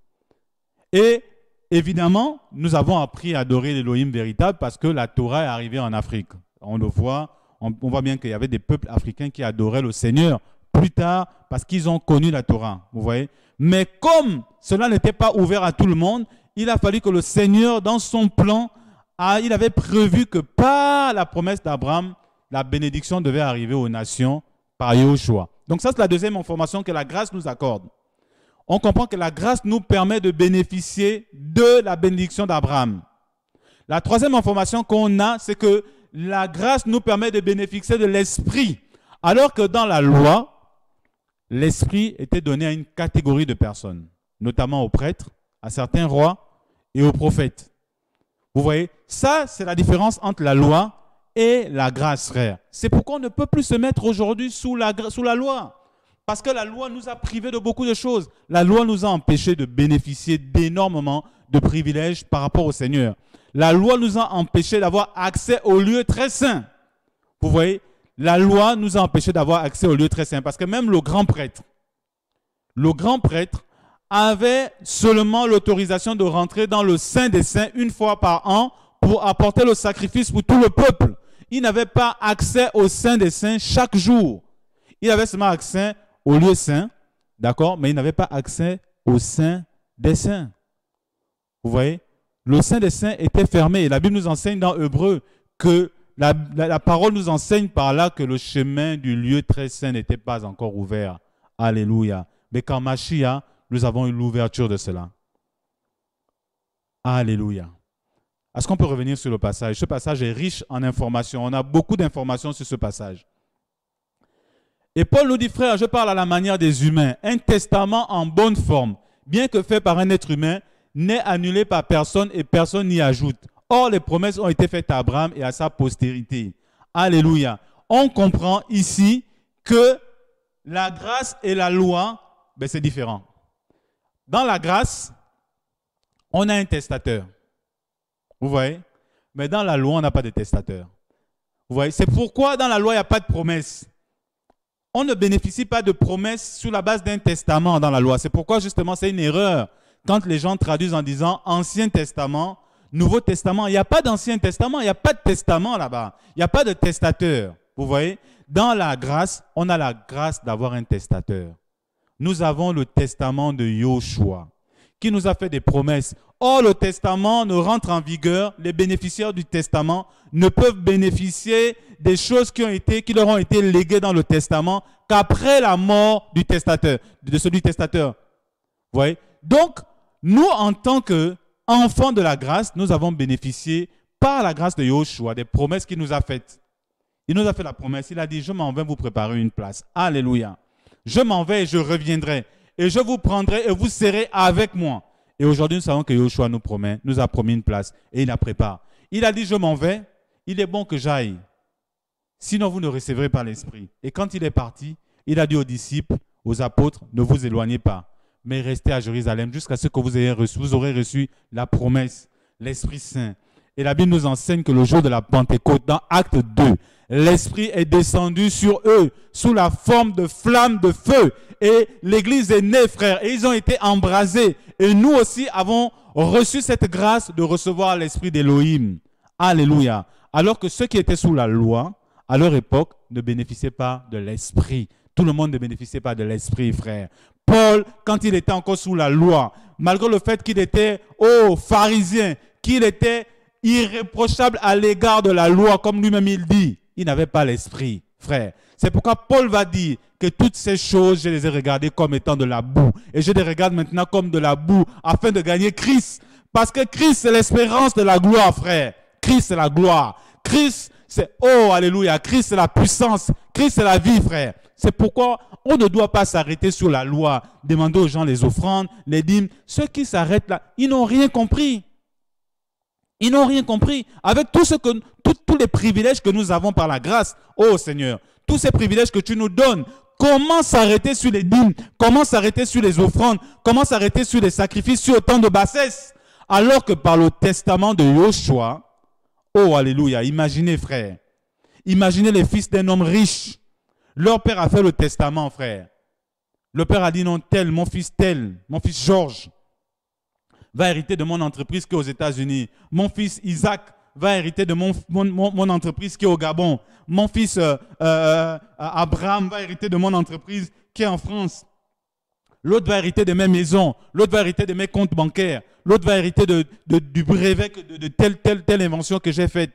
Et évidemment, nous avons appris à adorer l'Elohim véritable parce que la Torah est arrivée en Afrique. On le voit, on, on voit bien qu'il y avait des peuples africains qui adoraient le Seigneur plus tard parce qu'ils ont connu la Torah, vous voyez. Mais comme cela n'était pas ouvert à tout le monde, il a fallu que le Seigneur, dans son plan, a, il avait prévu que par la promesse d'Abraham, la bénédiction devait arriver aux nations par Yoshua. Donc ça, c'est la deuxième information que la grâce nous accorde. On comprend que la grâce nous permet de bénéficier de la bénédiction d'Abraham. La troisième information qu'on a, c'est que la grâce nous permet de bénéficier de l'esprit. Alors que dans la loi, l'esprit était donné à une catégorie de personnes, notamment aux prêtres, à certains rois et aux prophètes. Vous voyez, ça, c'est la différence entre la loi et la grâce, frère. C'est pourquoi on ne peut plus se mettre aujourd'hui sous la, sous la loi. Parce que la loi nous a privés de beaucoup de choses. La loi nous a empêchés de bénéficier d'énormément de privilèges par rapport au Seigneur. La loi nous a empêchés d'avoir accès aux lieux très saints. Vous voyez, la loi nous a empêchés d'avoir accès aux lieux très saints. Parce que même le grand prêtre, le grand prêtre avait seulement l'autorisation de rentrer dans le Saint des Saints une fois par an pour apporter le sacrifice pour tout le peuple. Il n'avait pas accès au Saint des Saints chaque jour. Il avait seulement accès au lieu saint, d'accord, mais il n'avait pas accès au Saint des Saints. Vous voyez, le Saint des Saints était fermé. Et la Bible nous enseigne dans Hébreux que la, la, la parole nous enseigne par là que le chemin du lieu très saint n'était pas encore ouvert. Alléluia. Mais qu'en Mashiach, nous avons eu l'ouverture de cela. Alléluia. Est-ce qu'on peut revenir sur le passage? Ce passage est riche en informations. On a beaucoup d'informations sur ce passage. Et Paul nous dit, frère, je parle à la manière des humains. Un testament en bonne forme, bien que fait par un être humain, n'est annulé par personne et personne n'y ajoute. Or, les promesses ont été faites à Abraham et à sa postérité. Alléluia. On comprend ici que la grâce et la loi, ben c'est différent. Dans la grâce, on a un testateur. Vous voyez? Mais dans la loi, on n'a pas de testateur. Vous voyez? C'est pourquoi dans la loi, il n'y a pas de promesse. On ne bénéficie pas de promesse sur la base d'un testament dans la loi. C'est pourquoi justement c'est une erreur quand les gens traduisent en disant Ancien Testament, Nouveau Testament. Il n'y a pas d'Ancien Testament, il n'y a pas de testament là-bas. Il n'y a pas de testateur. Vous voyez? Dans la grâce, on a la grâce d'avoir un testateur. Nous avons le testament de Yoshua qui nous a fait des promesses. Or, le testament ne rentre en vigueur. Les bénéficiaires du testament ne peuvent bénéficier des choses qui ont été, qui leur ont été léguées dans le testament qu'après la mort du testateur, de celui du testateur. Vous voyez? Donc, nous, en tant qu'enfants de la grâce, nous avons bénéficié par la grâce de Yoshua des promesses qu'il nous a faites. Il nous a fait la promesse. Il a dit, je m'en vais vous préparer une place. Alléluia. Je m'en vais et je reviendrai. Et je vous prendrai et vous serez avec moi. Et aujourd'hui, nous savons que Yoshua nous promet, nous a promis une place et il la prépare. Il a dit, je m'en vais, il est bon que j'aille. Sinon, vous ne recevrez pas l'Esprit. Et quand il est parti, il a dit aux disciples, aux apôtres, ne vous éloignez pas, mais restez à Jérusalem jusqu'à ce que vous ayez reçu, vous aurez reçu la promesse, l'Esprit Saint. Et la Bible nous enseigne que le jour de la Pentecôte, dans Acte deux, l'Esprit est descendu sur eux sous la forme de flammes de feu. Et l'Église est née, frères, et ils ont été embrasés. Et nous aussi avons reçu cette grâce de recevoir l'Esprit d'Élohim. Alléluia. Alors que ceux qui étaient sous la loi, à leur époque, ne bénéficiaient pas de l'esprit. Tout le monde ne bénéficiait pas de l'esprit, frère. Paul, quand il était encore sous la loi, malgré le fait qu'il était, oh, pharisien, qu'il était irréprochable à l'égard de la loi, comme lui-même il dit, il n'avait pas l'esprit, frère. C'est pourquoi Paul va dire que toutes ces choses, je les ai regardées comme étant de la boue. Et je les regarde maintenant comme de la boue, afin de gagner Christ. Parce que Christ, c'est l'espérance de la gloire, frère. Christ, c'est la gloire. Christ, c'est, oh, alléluia. Christ, c'est la puissance. Christ, c'est la vie, frère. C'est pourquoi on ne doit pas s'arrêter sur la loi, demander aux gens les offrandes, les dîmes. Ceux qui s'arrêtent là, ils n'ont rien compris. Ils n'ont rien compris. Avec tout ce que, tout, tous les privilèges que nous avons par la grâce, oh Seigneur, tous ces privilèges que tu nous donnes, comment s'arrêter sur les dîmes? Comment s'arrêter sur les offrandes? Comment s'arrêter sur les sacrifices, sur autant de bassesse? Alors que par le testament de Yoshua, oh alléluia, imaginez frère, imaginez les fils d'un homme riche. Leur père a fait le testament, frère. Le père a dit non, tel, mon fils tel, mon fils Georges va hériter de mon entreprise qui est aux États-Unis. Mon fils Isaac va hériter de mon, mon, mon, mon entreprise qui est au Gabon. Mon fils euh, euh, Abraham va hériter de mon entreprise qui est en France. L'autre va hériter de mes maisons. L'autre va hériter de mes comptes bancaires. L'autre va hériter de, de, du brevet de, de telle, telle, telle invention que j'ai faite.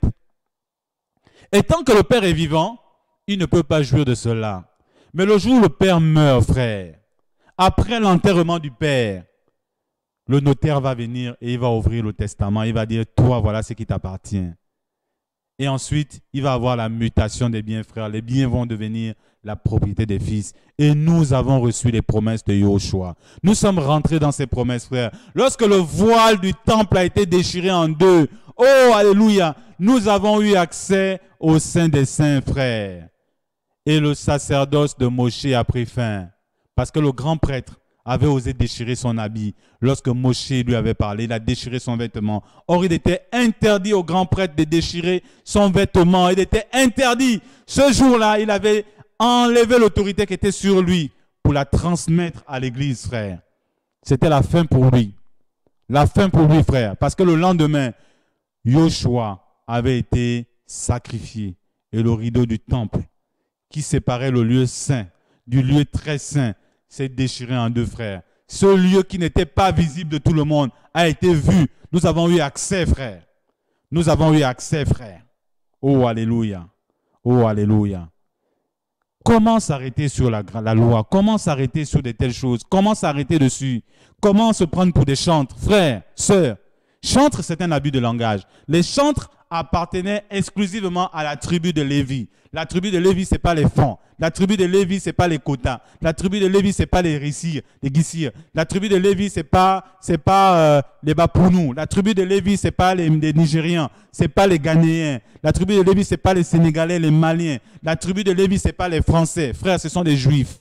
Et tant que le père est vivant, il ne peut pas jouir de cela. Mais le jour où le père meurt, frère, après l'enterrement du père, le notaire va venir et il va ouvrir le testament. Il va dire, toi, voilà ce qui t'appartient. Et ensuite, il va avoir la mutation des biens, frère. Les biens vont devenir la propriété des fils. Et nous avons reçu les promesses de Yoshua. Nous sommes rentrés dans ces promesses, frère. Lorsque le voile du temple a été déchiré en deux, oh, alléluia, nous avons eu accès au sein des saints, frère. Et le sacerdoce de Moshe a pris fin. Parce que le grand prêtre avait osé déchirer son habit. Lorsque Moshe lui avait parlé, il a déchiré son vêtement. Or, il était interdit au grand prêtre de déchirer son vêtement. Il était interdit. Ce jour-là, il avait enlevé l'autorité qui était sur lui pour la transmettre à l'église, frère. C'était la fin pour lui. La fin pour lui, frère. Parce que le lendemain, Yoshua avait été sacrifié. Et le rideau du temple qui séparait le lieu saint du lieu très saint s'est déchiré en deux, frères. Ce lieu qui n'était pas visible de tout le monde a été vu. Nous avons eu accès, frère. Nous avons eu accès, frère. Oh, alléluia. Oh, alléluia. Comment s'arrêter sur la, la loi? Comment s'arrêter sur de telles choses? Comment s'arrêter dessus? Comment se prendre pour des chantres? Frères, sœurs, chantre, c'est un abus de langage. Les chantres appartenaient exclusivement à la tribu de Lévi. La tribu de Lévi, ce n'est pas les fonds. La tribu de Lévi, ce n'est pas les quotas. La tribu de Lévi, ce n'est pas les rissirs, les guissirs. La tribu de Lévi, ce n'est pas, c'est pas euh, les Bapounous. La tribu de Lévi, ce n'est pas les, les Nigérians. Ce n'est pas les Ghanéens. La tribu de Lévi, ce n'est pas les Sénégalais, les Maliens. La tribu de Lévi, ce n'est pas les Français. Frères, ce sont des Juifs.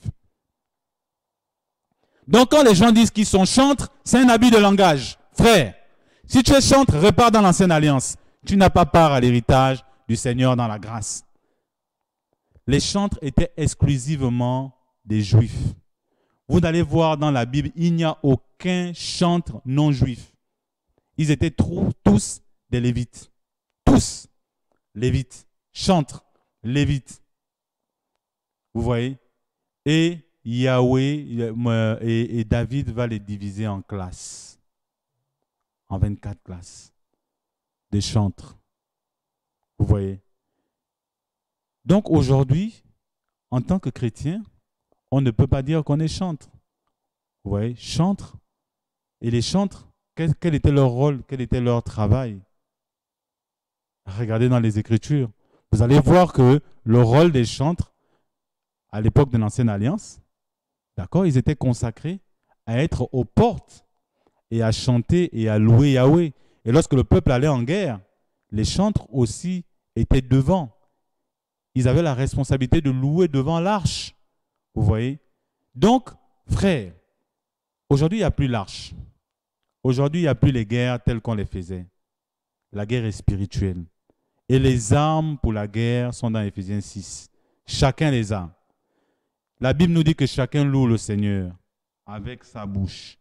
Donc, quand les gens disent qu'ils sont chantres, c'est un abus de langage. Frère, si tu es chantre, repars dans l'ancienne alliance. Tu n'as pas part à l'héritage du Seigneur dans la grâce. Les chantres étaient exclusivement des Juifs. Vous allez voir dans la Bible, il n'y a aucun chantre non juif. Ils étaient tous des Lévites. Tous. Lévites. Chantres. Lévites. Vous voyez? Et Yahweh et, et David va les diviser en classes. En vingt-quatre classes. Des chantres. Vous voyez? Donc aujourd'hui, en tant que chrétien, on ne peut pas dire qu'on est chantre. Vous voyez? Chantre. Et les chantres, quel, quel était leur rôle? Quel était leur travail? Regardez dans les Écritures. Vous allez voir que le rôle des chantres, à l'époque de l'Ancienne Alliance, d'accord, ils étaient consacrés à être aux portes et à chanter et à louer Yahweh. Et lorsque le peuple allait en guerre, les chantres aussi étaient devant. Ils avaient la responsabilité de louer devant l'arche. Vous voyez? Donc, frères, aujourd'hui, il n'y a plus l'arche. Aujourd'hui, il n'y a plus les guerres telles qu'on les faisait. La guerre est spirituelle. Et les armes pour la guerre sont dans Éphésiens six. Chacun les a. La Bible nous dit que chacun loue le Seigneur avec sa bouche.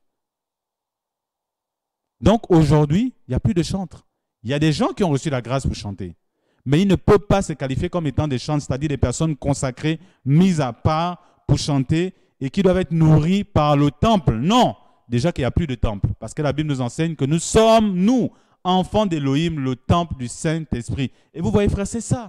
Donc, aujourd'hui, il n'y a plus de chantres. Il y a des gens qui ont reçu la grâce pour chanter. mais il ne peut pas se qualifier comme étant des chantres, c'est-à-dire des personnes consacrées, mises à part pour chanter et qui doivent être nourries par le temple. Non, déjà qu'il n'y a plus de temple, parce que la Bible nous enseigne que nous sommes, nous, enfants d'Élohim, le temple du Saint-Esprit. Et vous voyez, frère, c'est ça.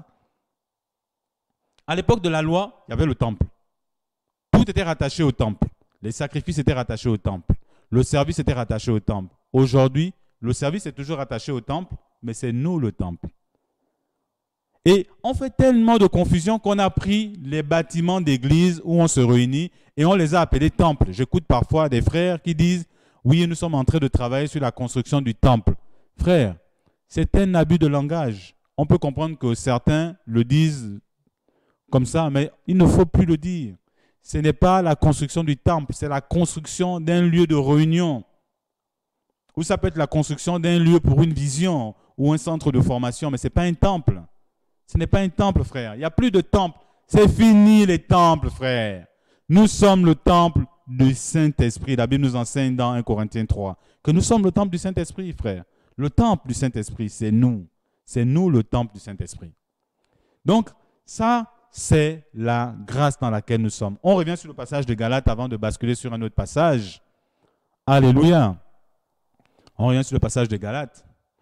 À l'époque de la loi, il y avait le temple. Tout était rattaché au temple. Les sacrifices étaient rattachés au temple. Le service était rattaché au temple. Aujourd'hui, le service est toujours rattaché au temple, mais c'est nous le temple. Et on fait tellement de confusion qu'on a pris les bâtiments d'église où on se réunit et on les a appelés temples. J'écoute parfois des frères qui disent « Oui, nous sommes en train de travailler sur la construction du temple. » Frère, c'est un abus de langage. On peut comprendre que certains le disent comme ça, mais il ne faut plus le dire. Ce n'est pas la construction du temple, c'est la construction d'un lieu de réunion. Ou ça peut être la construction d'un lieu pour une vision ou un centre de formation, mais ce n'est pas un temple. Ce n'est pas un temple, frère. Il n'y a plus de temple. C'est fini les temples, frère. Nous sommes le temple du Saint-Esprit. La Bible nous enseigne dans un Corinthiens trois que nous sommes le temple du Saint-Esprit, frère. Le temple du Saint-Esprit, c'est nous. C'est nous le temple du Saint-Esprit. Donc, ça, c'est la grâce dans laquelle nous sommes. On revient sur le passage de Galates avant de basculer sur un autre passage. Alléluia. On revient sur le passage de Galates.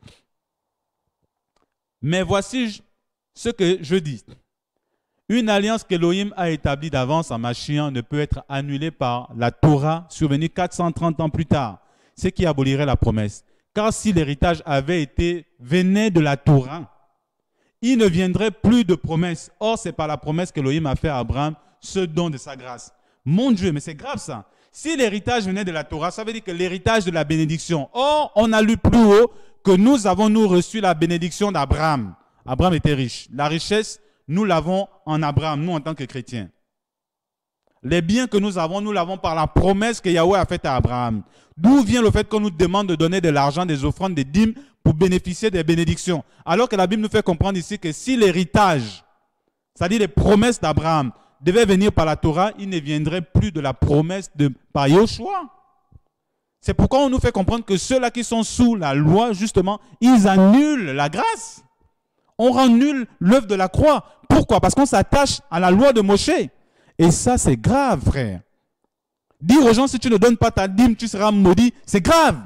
Mais voici ce que je dis. Une alliance qu'Élohim a établie d'avance en Mashiach ne peut être annulée par la Torah survenue quatre cent trente ans plus tard, ce qui abolirait la promesse. Car si l'héritage avait été venait de la Torah, il ne viendrait plus de promesse. Or, c'est par la promesse qu'Élohim a fait à Abraham ce don de sa grâce. Mon Dieu, mais c'est grave ça. Si l'héritage venait de la Torah, ça veut dire que l'héritage de la bénédiction. Or, on a lu plus haut que nous avons nous reçu la bénédiction d'Abraham. Abraham était riche. La richesse, nous l'avons en Abraham, nous en tant que chrétiens. Les biens que nous avons, nous l'avons par la promesse que Yahweh a faite à Abraham. D'où vient le fait qu'on nous demande de donner de l'argent, des offrandes, des dîmes pour bénéficier des bénédictions. Alors que la Bible nous fait comprendre ici que si l'héritage, c'est-à-dire les promesses d'Abraham, devait venir par la Torah, il ne viendrait plus de la promesse de par Yoshua. C'est pourquoi on nous fait comprendre que ceux-là qui sont sous la loi, justement, ils annulent la grâce. On rend nul l'œuvre de la croix. Pourquoi? Parce qu'on s'attache à la loi de Moshe. Et ça, c'est grave, frère. Dire aux gens, si tu ne donnes pas ta dîme, tu seras maudit, c'est grave.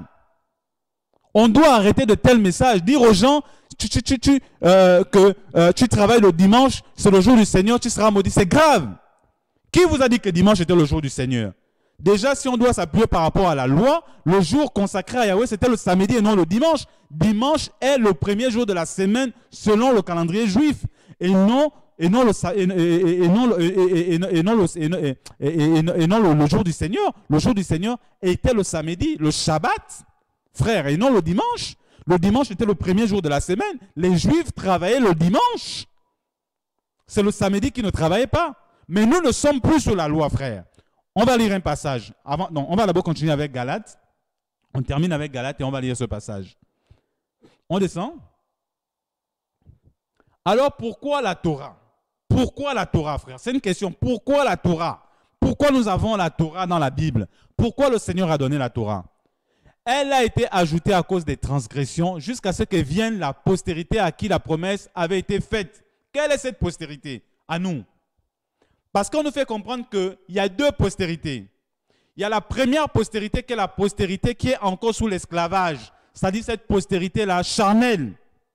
On doit arrêter de tels messages. Dire aux gens tu, tu, tu, tu, euh, que euh, tu travailles le dimanche, c'est le jour du Seigneur, tu seras maudit, c'est grave. Qui vous a dit que dimanche était le jour du Seigneur? Déjà, si on doit s'appuyer par rapport à la loi, le jour consacré à Yahweh, c'était le samedi et non le dimanche. Dimanche est le premier jour de la semaine selon le calendrier juif. Et non, et non, le, et, et, et non, et, et, et non, le, et, et, et non le, le jour du Seigneur. Le jour du Seigneur était le samedi, le Shabbat, frère, et non le dimanche. Le dimanche était le premier jour de la semaine. Les Juifs travaillaient le dimanche. C'est le samedi qui ne travaillait pas. Mais nous ne sommes plus sous la loi, frère. On va lire un passage. Avant, non, on va d'abord continuer avec Galates. On termine avec Galates et on va lire ce passage. On descend. Alors pourquoi la Torah? Pourquoi la Torah, frère? C'est une question. Pourquoi la Torah? Pourquoi nous avons la Torah dans la Bible? Pourquoi le Seigneur a donné la Torah? Elle a été ajoutée à cause des transgressions jusqu'à ce que vienne la postérité à qui la promesse avait été faite. Quelle est cette postérité? À nous. Parce qu'on nous fait comprendre qu'il y a deux postérités. Il y a la première postérité qui est la postérité qui est encore sous l'esclavage. C'est-à-dire cette postérité-là charnelle.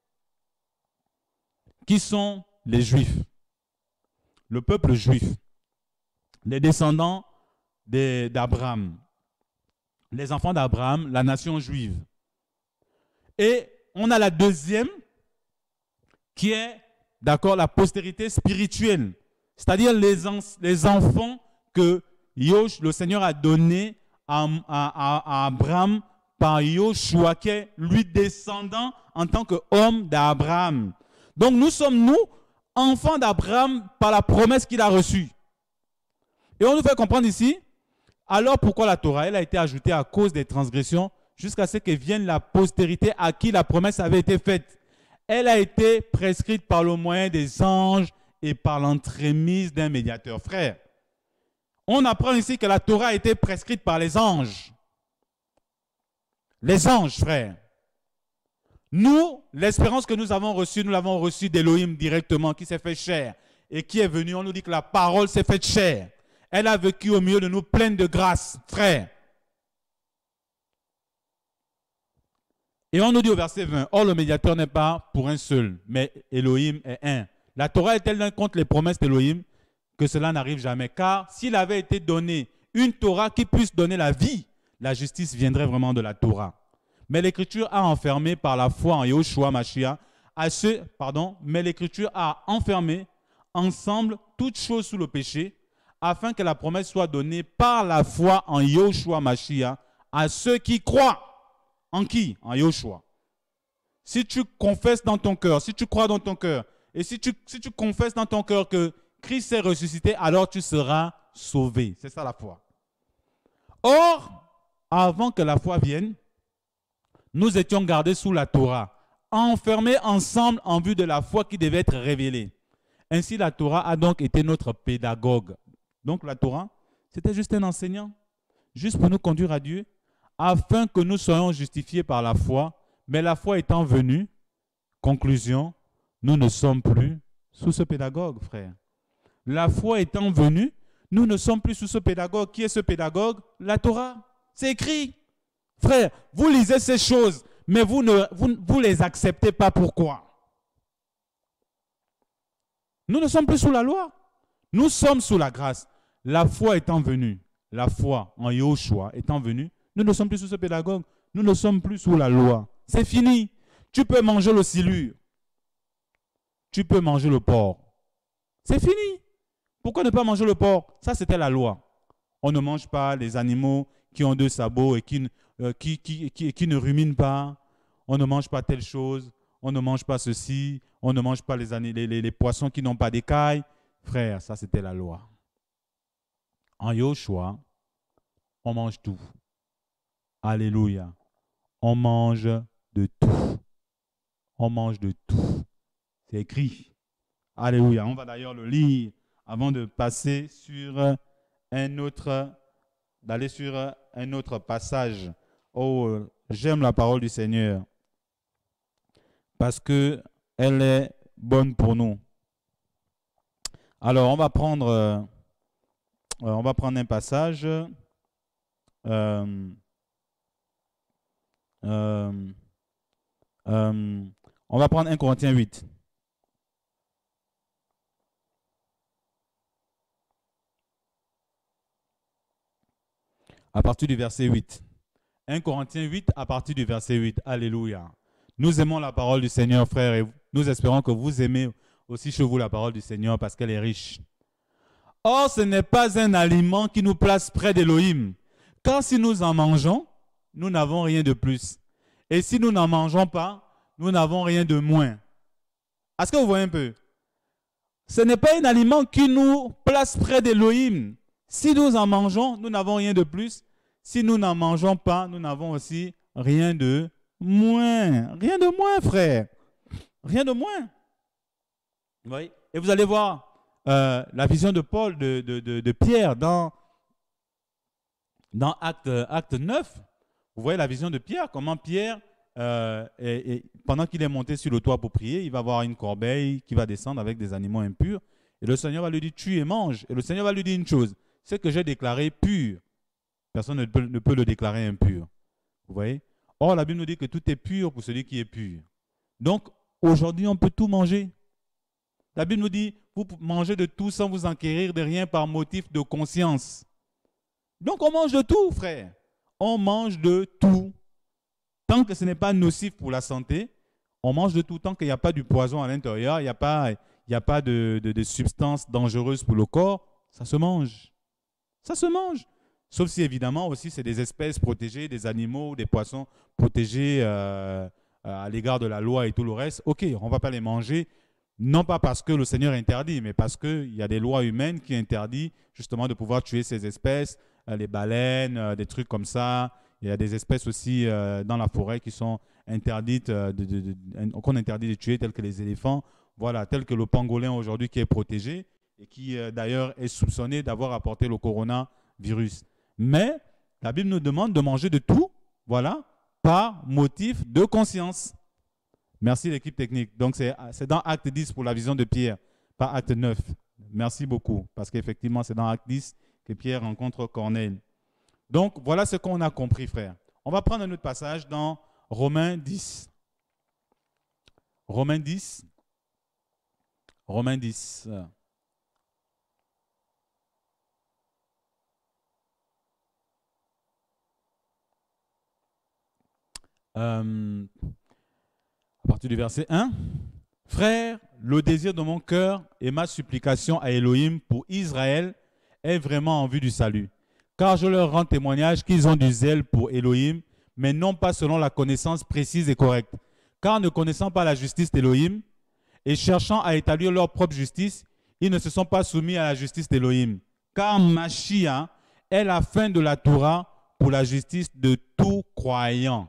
Qui sont les Juifs. Le peuple juif. Les descendants d'Abraham. Les enfants d'Abraham, la nation juive. Et on a la deuxième qui est, d'accord, la postérité spirituelle. C'est-à-dire les, en, les enfants que Yosh, le Seigneur a donnés à, à, à Abraham par Yoshua, qui est lui descendant en tant qu'homme d'Abraham. Donc nous sommes, nous, enfants d'Abraham par la promesse qu'il a reçue. Et on nous fait comprendre ici, alors pourquoi la Torah, elle a été ajoutée à cause des transgressions jusqu'à ce que vienne la postérité à qui la promesse avait été faite. Elle a été prescrite par le moyen des anges et par l'entremise d'un médiateur. Frère, on apprend ici que la Torah a été prescrite par les anges. Les anges, frère. Nous, l'espérance que nous avons reçue, nous l'avons reçue d'Élohim directement, qui s'est fait chair et qui est venu. On nous dit que la parole s'est faite chair. Elle a vécu au milieu de nous pleine de grâce, frère. Et on nous dit au verset vingt, « Or le médiateur n'est pas pour un seul, mais Élohim est un. » La Torah est tellement contre les promesses d'Élohim que cela n'arrive jamais. Car s'il avait été donné une Torah qui puisse donner la vie, la justice viendrait vraiment de la Torah. Mais l'Écriture a enfermé par la foi en Yahushua Mashiach, à ceux, pardon, mais l'Écriture a enfermé ensemble toutes choses sous le péché, afin que la promesse soit donnée par la foi en Yahushua Mashiach à ceux qui croient. En qui? En Yahushua. Si tu confesses dans ton cœur, si tu crois dans ton cœur, et si tu, si tu confesses dans ton cœur que Christ est ressuscité, alors tu seras sauvé. C'est ça la foi. Or, avant que la foi vienne, nous étions gardés sous la Torah, enfermés ensemble en vue de la foi qui devait être révélée. Ainsi, la Torah a donc été notre pédagogue. Donc la Torah, c'était juste un enseignant, juste pour nous conduire à Dieu, afin que nous soyons justifiés par la foi. Mais la foi étant venue, conclusion, nous ne sommes plus sous ce pédagogue, frère. La foi étant venue, nous ne sommes plus sous ce pédagogue. Qui est ce pédagogue? La Torah. C'est écrit. Frère, vous lisez ces choses, mais vous ne vous, vous les acceptez pas. Pourquoi? Nous ne sommes plus sous la loi. Nous sommes sous la grâce. La foi étant venue, la foi en Yahushua étant venue, nous ne sommes plus sous ce pédagogue. Nous ne sommes plus sous la loi. C'est fini. Tu peux manger le silure. Tu peux manger le porc. C'est fini. Pourquoi ne pas manger le porc? Ça, c'était la loi. On ne mange pas les animaux qui ont deux sabots et qui, euh, qui, qui, qui, qui ne ruminent pas. On ne mange pas telle chose. On ne mange pas ceci. On ne mange pas les, les, les, les poissons qui n'ont pas d'écailles. Frère, ça, c'était la loi. En Yahushua, on mange tout. Alléluia. On mange de tout. On mange de tout. C'est écrit. Alléluia. On va d'ailleurs le lire avant de passer sur un autre, d'aller sur un autre passage. Oh, j'aime la parole du Seigneur parce que elle est bonne pour nous. Alors, on va prendre, euh, on va prendre un passage. Euh, euh, euh, on va prendre un Corinthiens huit. À partir du verset huit. un Corinthiens huit à partir du verset huit. Alléluia. Nous aimons la parole du Seigneur, frères, et nous espérons que vous aimez aussi chez vous la parole du Seigneur parce qu'elle est riche. Or, ce n'est pas un aliment qui nous place près d'Élohim, car si nous en mangeons, nous n'avons rien de plus. Et si nous n'en mangeons pas, nous n'avons rien de moins. Est-ce que vous voyez un peu? Ce n'est pas un aliment qui nous place près d'Élohim. Si nous en mangeons, nous n'avons rien de plus. Si nous n'en mangeons pas, nous n'avons aussi rien de moins. Rien de moins, frère. Rien de moins. Vous voyez? Et vous allez voir euh, la vision de Paul, de, de, de, de Pierre dans, dans acte, acte neuf. Vous voyez la vision de Pierre, comment Pierre, euh, est, est, pendant qu'il est monté sur le toit pour prier, il va voir une corbeille qui va descendre avec des animaux impurs. Et le Seigneur va lui dire, tue et mange. Et le Seigneur va lui dire une chose, c'est que j'ai déclaré pur. Personne ne peut, ne peut le déclarer impur. Vous voyez? Or, la Bible nous dit que tout est pur pour celui qui est pur. Donc, aujourd'hui, on peut tout manger. La Bible nous dit, vous mangez de tout sans vous enquérir de rien par motif de conscience. Donc, on mange de tout, frère. On mange de tout. Tant que ce n'est pas nocif pour la santé, on mange de tout. Tant qu'il n'y a pas du poison à l'intérieur, il n'y a pas, il n'y a pas de, de, de substances dangereuses pour le corps, ça se mange. Ça se mange. Sauf si, évidemment, aussi, c'est des espèces protégées, des animaux, des poissons protégés euh, à l'égard de la loi et tout le reste. OK, on ne va pas les manger, non pas parce que le Seigneur interdit, mais parce qu'il y a des lois humaines qui interdisent justement de pouvoir tuer ces espèces, euh, les baleines, euh, des trucs comme ça. Il y a des espèces aussi euh, dans la forêt qui sont interdites, euh, de, de, de, qu'on interdit de tuer, telles que les éléphants, voilà, tels que le pangolin aujourd'hui qui est protégé et qui euh, d'ailleurs est soupçonné d'avoir apporté le coronavirus. Mais la Bible nous demande de manger de tout, voilà, par motif de conscience. Merci l'équipe technique. Donc c'est dans Acte dix pour la vision de Pierre, pas Acte neuf. Merci beaucoup, parce qu'effectivement c'est dans Acte dix que Pierre rencontre Corneille. Donc voilà ce qu'on a compris, frère. On va prendre un autre passage dans Romains dix. Romains dix. Romains dix. Euh, à partir du verset un. Frère, le désir de mon cœur et ma supplication à Elohim pour Israël est vraiment en vue du salut. Car je leur rends témoignage qu'ils ont du zèle pour Elohim, mais non pas selon la connaissance précise et correcte. Car ne connaissant pas la justice d'Elohim et cherchant à établir leur propre justice, ils ne se sont pas soumis à la justice d'Elohim. Car Mashiach est la fin de la Torah pour la justice de tout croyant.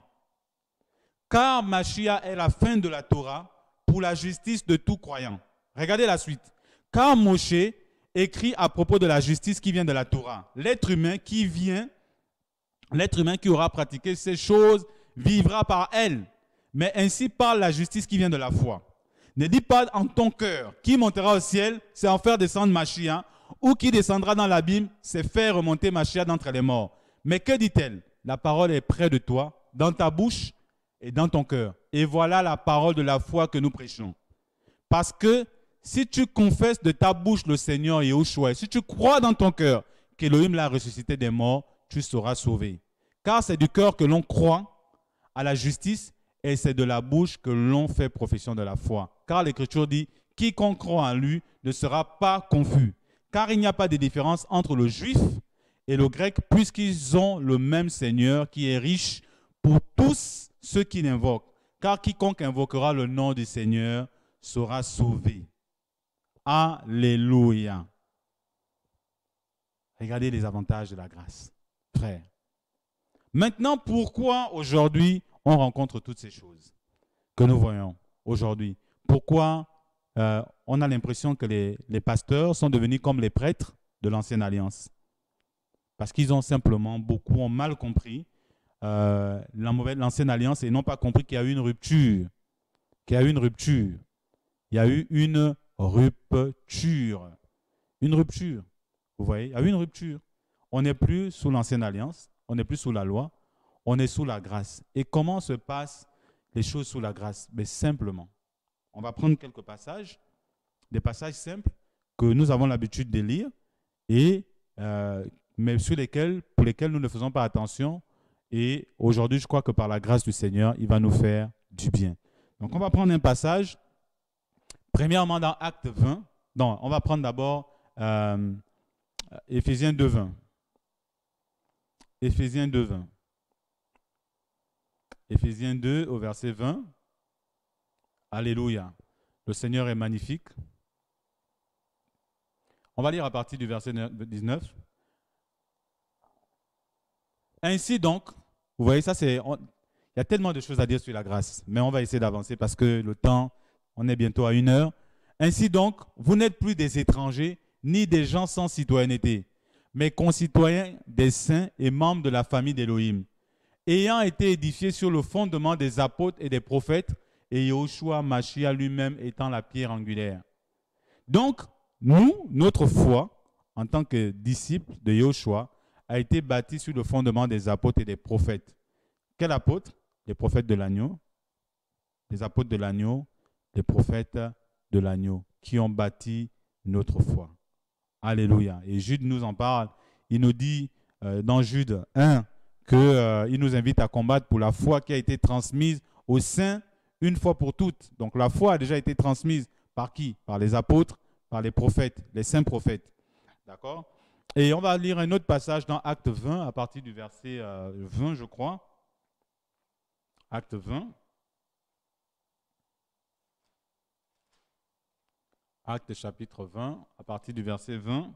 Car Mashiach est la fin de la Torah pour la justice de tout croyant. Regardez la suite. Car Moshe écrit à propos de la justice qui vient de la Torah. L'être humain qui vient, l'être humain qui aura pratiqué ces choses vivra par elle. Mais ainsi parle la justice qui vient de la foi. Ne dis pas en ton cœur, qui montera au ciel, c'est en faire descendre Mashiach, ou qui descendra dans l'abîme, c'est faire remonter Mashiach d'entre les morts. Mais que dit-elle? La parole est près de toi, dans ta bouche et dans ton cœur. Et voilà la parole de la foi que nous prêchons. Parce que si tu confesses de ta bouche le Seigneur Yahushua, si tu crois dans ton cœur qu'Élohim l'a ressuscité des morts, tu seras sauvé. Car c'est du cœur que l'on croit à la justice et c'est de la bouche que l'on fait profession de la foi. Car l'Écriture dit, quiconque croit en lui ne sera pas confus. Car il n'y a pas de différence entre le juif et le grec, puisqu'ils ont le même Seigneur qui est riche pour tous ceux qui l'invoquent. Car quiconque invoquera le nom du Seigneur sera sauvé. Alléluia. Regardez les avantages de la grâce, frère. Maintenant, pourquoi aujourd'hui on rencontre toutes ces choses que nous voyons aujourd'hui? Pourquoi euh, on a l'impression que les, les pasteurs sont devenus comme les prêtres de l'Ancienne Alliance? Parce qu'ils ont simplement, beaucoup ont mal compris euh, l'Ancienne Alliance et n'ont pas compris qu'il y a eu une rupture. Qu'il y a eu une rupture. Il y a eu une rupture. Une rupture. Vous voyez, il y a eu une rupture. On n'est plus sous l'Ancienne Alliance, on n'est plus sous la loi, on est sous la grâce. Et comment se passent les choses sous la grâce? Mais simplement, on va prendre quelques passages, des passages simples que nous avons l'habitude de lire, et, euh, mais sur lesquels, pour lesquels nous ne faisons pas attention. Et aujourd'hui, je crois que par la grâce du Seigneur, il va nous faire du bien. Donc, on va prendre un passage, premièrement dans Acte vingt. Non, on va prendre d'abord euh, Éphésiens deux, vingt. Éphésiens deux, vingt. Éphésiens deux au verset vingt. Alléluia. Le Seigneur est magnifique. On va lire à partir du verset dix-neuf. Ainsi donc, vous voyez, ça c'est... Il y a tellement de choses à dire sur la grâce, mais on va essayer d'avancer parce que le temps, on est bientôt à une heure. Ainsi donc, vous n'êtes plus des étrangers, ni des gens sans citoyenneté, mais concitoyens des saints et membres de la famille d'Élohim, ayant été édifiés sur le fondement des apôtres et des prophètes, et Yahushua Mashiach lui-même étant la pierre angulaire. Donc, nous, notre foi, en tant que disciples de Yahushua, a été bâtie sur le fondement des apôtres et des prophètes. Quels apôtres? Les prophètes de l'agneau, les apôtres de l'agneau, les prophètes de l'agneau, qui ont bâti notre foi. Alléluia. Et Jude nous en parle. Il nous dit euh, dans Jude un qu'il euh, nous invite à combattre pour la foi qui a été transmise aux saints une fois pour toutes. Donc la foi a déjà été transmise par qui? Par les apôtres, par les prophètes, les saints prophètes. D'accord? Et on va lire un autre passage dans Acte vingt, à partir du verset euh, vingt, je crois. Acte vingt. Acte chapitre vingt, à partir du verset vingt.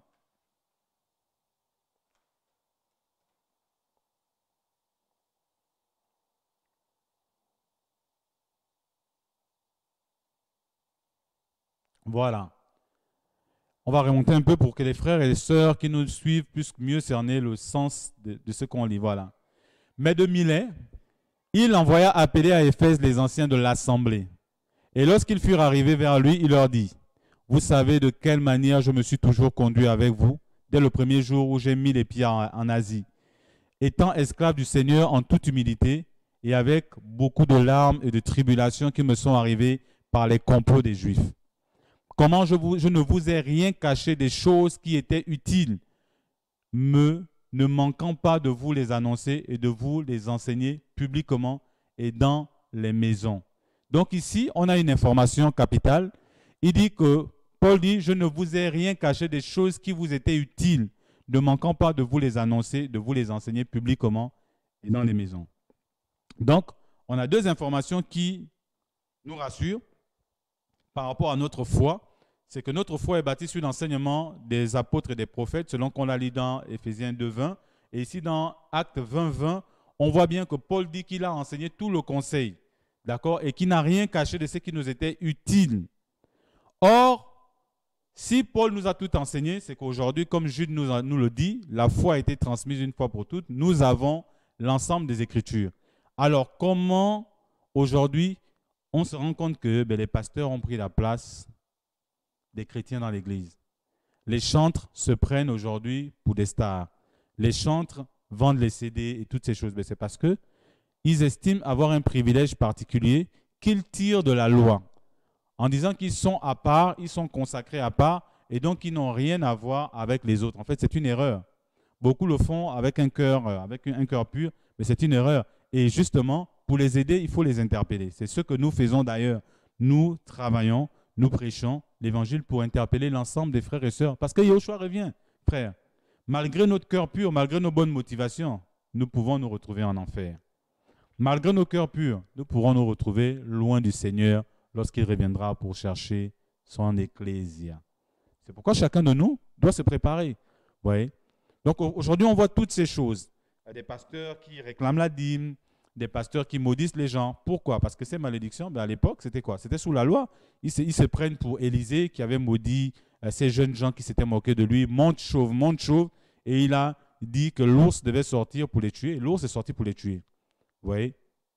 Voilà. On va remonter un peu pour que les frères et les sœurs qui nous suivent puissent mieux cerner le sens de, de ce qu'on lit. Voilà. Mais de Milet, il envoya appeler à Éphèse les anciens de l'assemblée. Et lorsqu'ils furent arrivés vers lui, il leur dit, « Vous savez de quelle manière je me suis toujours conduit avec vous dès le premier jour où j'ai mis les pieds en, en Asie, étant esclave du Seigneur en toute humilité et avec beaucoup de larmes et de tribulations qui me sont arrivées par les complots des Juifs. Comment je, vous, je ne vous ai rien caché des choses qui étaient utiles, me ne manquant pas de vous les annoncer et de vous les enseigner publiquement et dans les maisons. » Donc ici, on a une information capitale. Il dit que, Paul dit, « Je ne vous ai rien caché des choses qui vous étaient utiles, ne manquant pas de vous les annoncer, de vous les enseigner publiquement et dans les maisons. » Donc, on a deux informations qui nous rassurent par rapport à notre foi. C'est que notre foi est bâtie sur l'enseignement des apôtres et des prophètes, selon qu'on l'a lu dans Éphésiens deux, vingt. Et ici, dans Actes vingt, vingt, on voit bien que Paul dit qu'il a enseigné tout le conseil, d'accord, et qu'il n'a rien caché de ce qui nous était utile. Or, si Paul nous a tout enseigné, c'est qu'aujourd'hui, comme Jude nous, a, nous le dit, la foi a été transmise une fois pour toutes. Nous avons l'ensemble des Écritures. Alors, comment aujourd'hui, on se rend compte que ben, les pasteurs ont pris la place des chrétiens dans l'Église? Les chantres se prennent aujourd'hui pour des stars. Les chantres vendent les C D et toutes ces choses. Mais c'est parce qu'ils estiment avoir un privilège particulier qu'ils tirent de la loi, en disant qu'ils sont à part, ils sont consacrés à part, et donc ils n'ont rien à voir avec les autres. En fait, c'est une erreur. Beaucoup le font avec un cœur, avec un cœur pur, mais c'est une erreur. Et justement, pour les aider, il faut les interpeller. C'est ce que nous faisons d'ailleurs. Nous travaillons, nous prêchons l'évangile pour interpeller l'ensemble des frères et sœurs. Parce que Yahushua revient, frère. Malgré notre cœur pur, malgré nos bonnes motivations, nous pouvons nous retrouver en enfer. Malgré nos cœurs purs, nous pourrons nous retrouver loin du Seigneur lorsqu'il reviendra pour chercher son ecclésia. C'est pourquoi chacun de nous doit se préparer. Vous voyez? Donc aujourd'hui, on voit toutes ces choses. Il y a des pasteurs qui réclament la dîme, des pasteurs qui maudissent les gens. Pourquoi? Parce que ces malédictions, ben à l'époque, c'était quoi? C'était sous la loi. Ils se, ils se prennent pour Élisée qui avait maudit euh, ces jeunes gens qui s'étaient moqués de lui. Monte chauve, monte chauve. Et il a dit que l'ours devait sortir pour les tuer. L'ours est sorti pour les tuer. Vous voyez?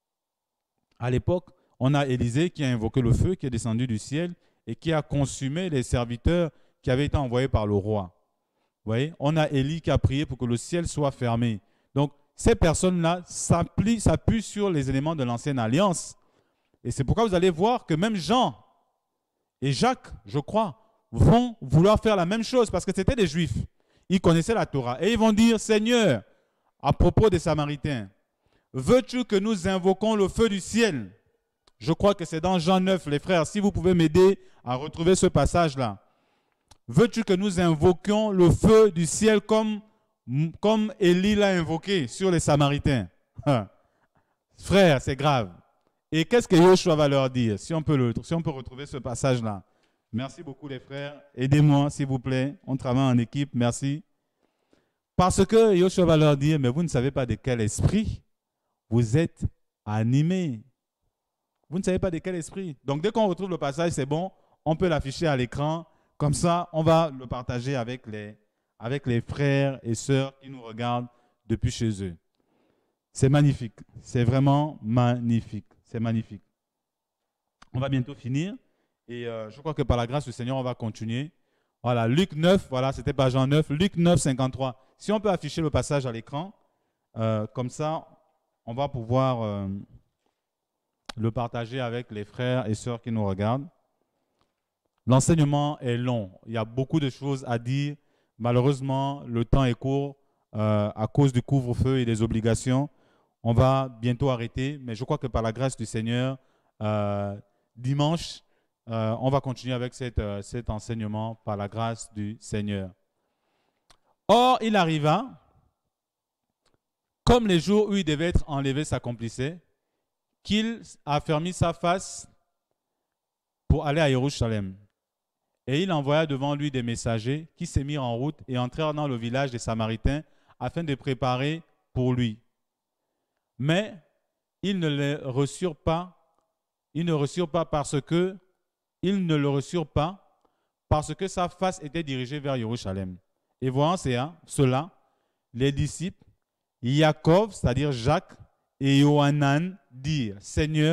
À l'époque, on a Élisée qui a invoqué le feu, qui est descendu du ciel et qui a consumé les serviteurs qui avaient été envoyés par le roi. Vous voyez? On a Élie qui a prié pour que le ciel soit fermé. Donc, ces personnes-là s'appuient sur les éléments de l'ancienne alliance. Et c'est pourquoi vous allez voir que même Jean et Jacques, je crois, vont vouloir faire la même chose parce que c'était des Juifs. Ils connaissaient la Torah. Et ils vont dire, Seigneur, à propos des Samaritains, veux-tu que nous invoquons le feu du ciel? Je crois que c'est dans Jean neuf, les frères. Si vous pouvez m'aider à retrouver ce passage-là. Veux-tu que nous invoquions le feu du ciel comme, comme Élie l'a invoqué sur les Samaritains? Frère, c'est grave. Et qu'est-ce que Yoshua va leur dire? Si on peut, le, si on peut retrouver ce passage-là. Merci beaucoup les frères. Aidez-moi, s'il vous plaît. On travaille en équipe. Merci. Parce que Yoshua va leur dire, mais vous ne savez pas de quel esprit vous êtes animés. Vous ne savez pas de quel esprit. Donc, dès qu'on retrouve le passage, c'est bon. On peut l'afficher à l'écran. Comme ça, on va le partager avec les, avec les frères et sœurs qui nous regardent depuis chez eux. C'est magnifique. C'est vraiment magnifique. C'est magnifique. On va bientôt finir. Et euh, je crois que par la grâce du Seigneur, on va continuer. Voilà, Luc neuf, voilà, c'était pas Jean neuf. Luc neuf, cinquante-trois. Si on peut afficher le passage à l'écran, euh, comme ça, on va pouvoir euh, le partager avec les frères et sœurs qui nous regardent. L'enseignement est long. Il y a beaucoup de choses à dire. Malheureusement, le temps est court euh, à cause du couvre-feu et des obligations. On va bientôt arrêter, mais je crois que par la grâce du Seigneur, euh, dimanche, euh, on va continuer avec cette, euh, cet enseignement par la grâce du Seigneur. Or, il arriva, comme les jours où il devait être enlevé s'accomplissaient, qu'il affermit sa face pour aller à Jérusalem. Et il envoya devant lui des messagers qui se mirent en route et entrèrent dans le village des Samaritains afin de préparer pour lui. Mais ils ne le reçurent pas, ils ne reçurent pas parce que ils ne le reçurent pas parce que sa face était dirigée vers Jérusalem. Et voyant cela, les disciples, Jacob, c'est-à-dire Jacques, et Yohanan dirent, Seigneur,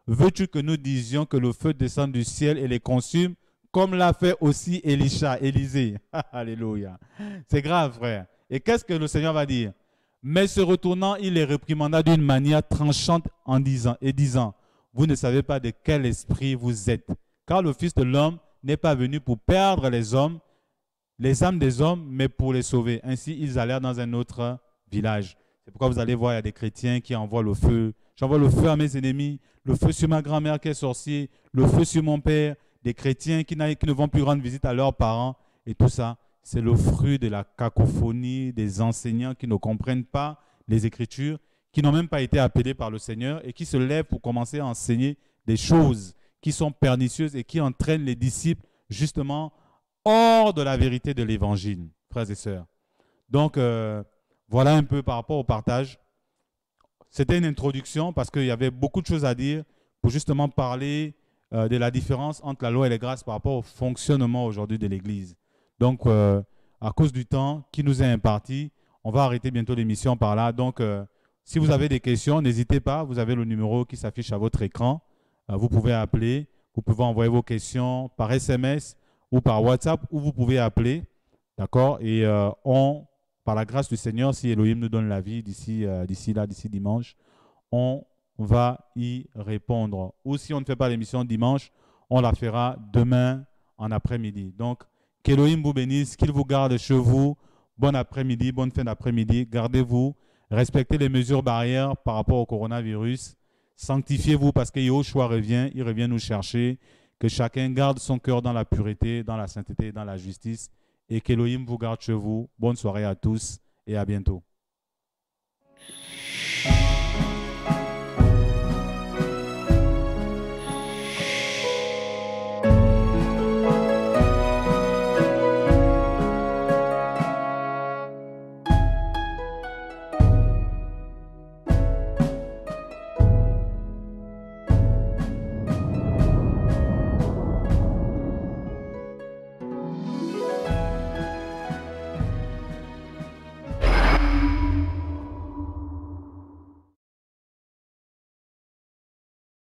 veux-tu que nous disions que le feu descend du ciel et les consume, comme l'a fait aussi Élisha, Élisée. Alléluia. C'est grave, frère. Et qu'est-ce que le Seigneur va dire? Mais se retournant, il les réprimanda d'une manière tranchante en disant, et disant, vous ne savez pas de quel esprit vous êtes, car le Fils de l'homme n'est pas venu pour perdre les hommes, les âmes des hommes, mais pour les sauver. Ainsi, ils allèrent dans un autre village. C'est pourquoi vous allez voir, il y a des chrétiens qui envoient le feu. J'envoie le feu à mes ennemis, le feu sur ma grand-mère qui est sorcier, le feu sur mon père, des chrétiens qui, qui ne vont plus rendre visite à leurs parents. Et tout ça, c'est le fruit de la cacophonie des enseignants qui ne comprennent pas les Écritures, qui n'ont même pas été appelés par le Seigneur et qui se lèvent pour commencer à enseigner des choses qui sont pernicieuses et qui entraînent les disciples justement hors de la vérité de l'Évangile, frères et sœurs. Donc, euh, voilà un peu par rapport au partage. C'était une introduction parce qu'il y avait beaucoup de choses à dire pour justement parler euh, de la différence entre la loi et les grâces par rapport au fonctionnement aujourd'hui de l'Église. Donc, euh, à cause du temps qui nous est imparti, on va arrêter bientôt l'émission par là. Donc, euh, si vous avez des questions, n'hésitez pas. Vous avez le numéro qui s'affiche à votre écran. Euh, vous pouvez appeler. Vous pouvez envoyer vos questions par S M S ou par WhatsApp, ou vous pouvez appeler. D'accord? Et euh, on, par la grâce du Seigneur, si Elohim nous donne la vie d'ici euh, d'ici là, d'ici dimanche, on va y répondre. Ou si on ne fait pas l'émission dimanche, on la fera demain en après-midi. Donc, qu'Elohim vous bénisse, qu'il vous garde chez vous. Bon après-midi, bonne fin d'après-midi. Gardez-vous, respectez les mesures barrières par rapport au coronavirus. Sanctifiez-vous parce que Yahushua revient, il revient nous chercher. Que chacun garde son cœur dans la pureté, dans la sainteté, dans la justice. Et qu'Elohim vous garde chez vous. Bonne soirée à tous et à bientôt.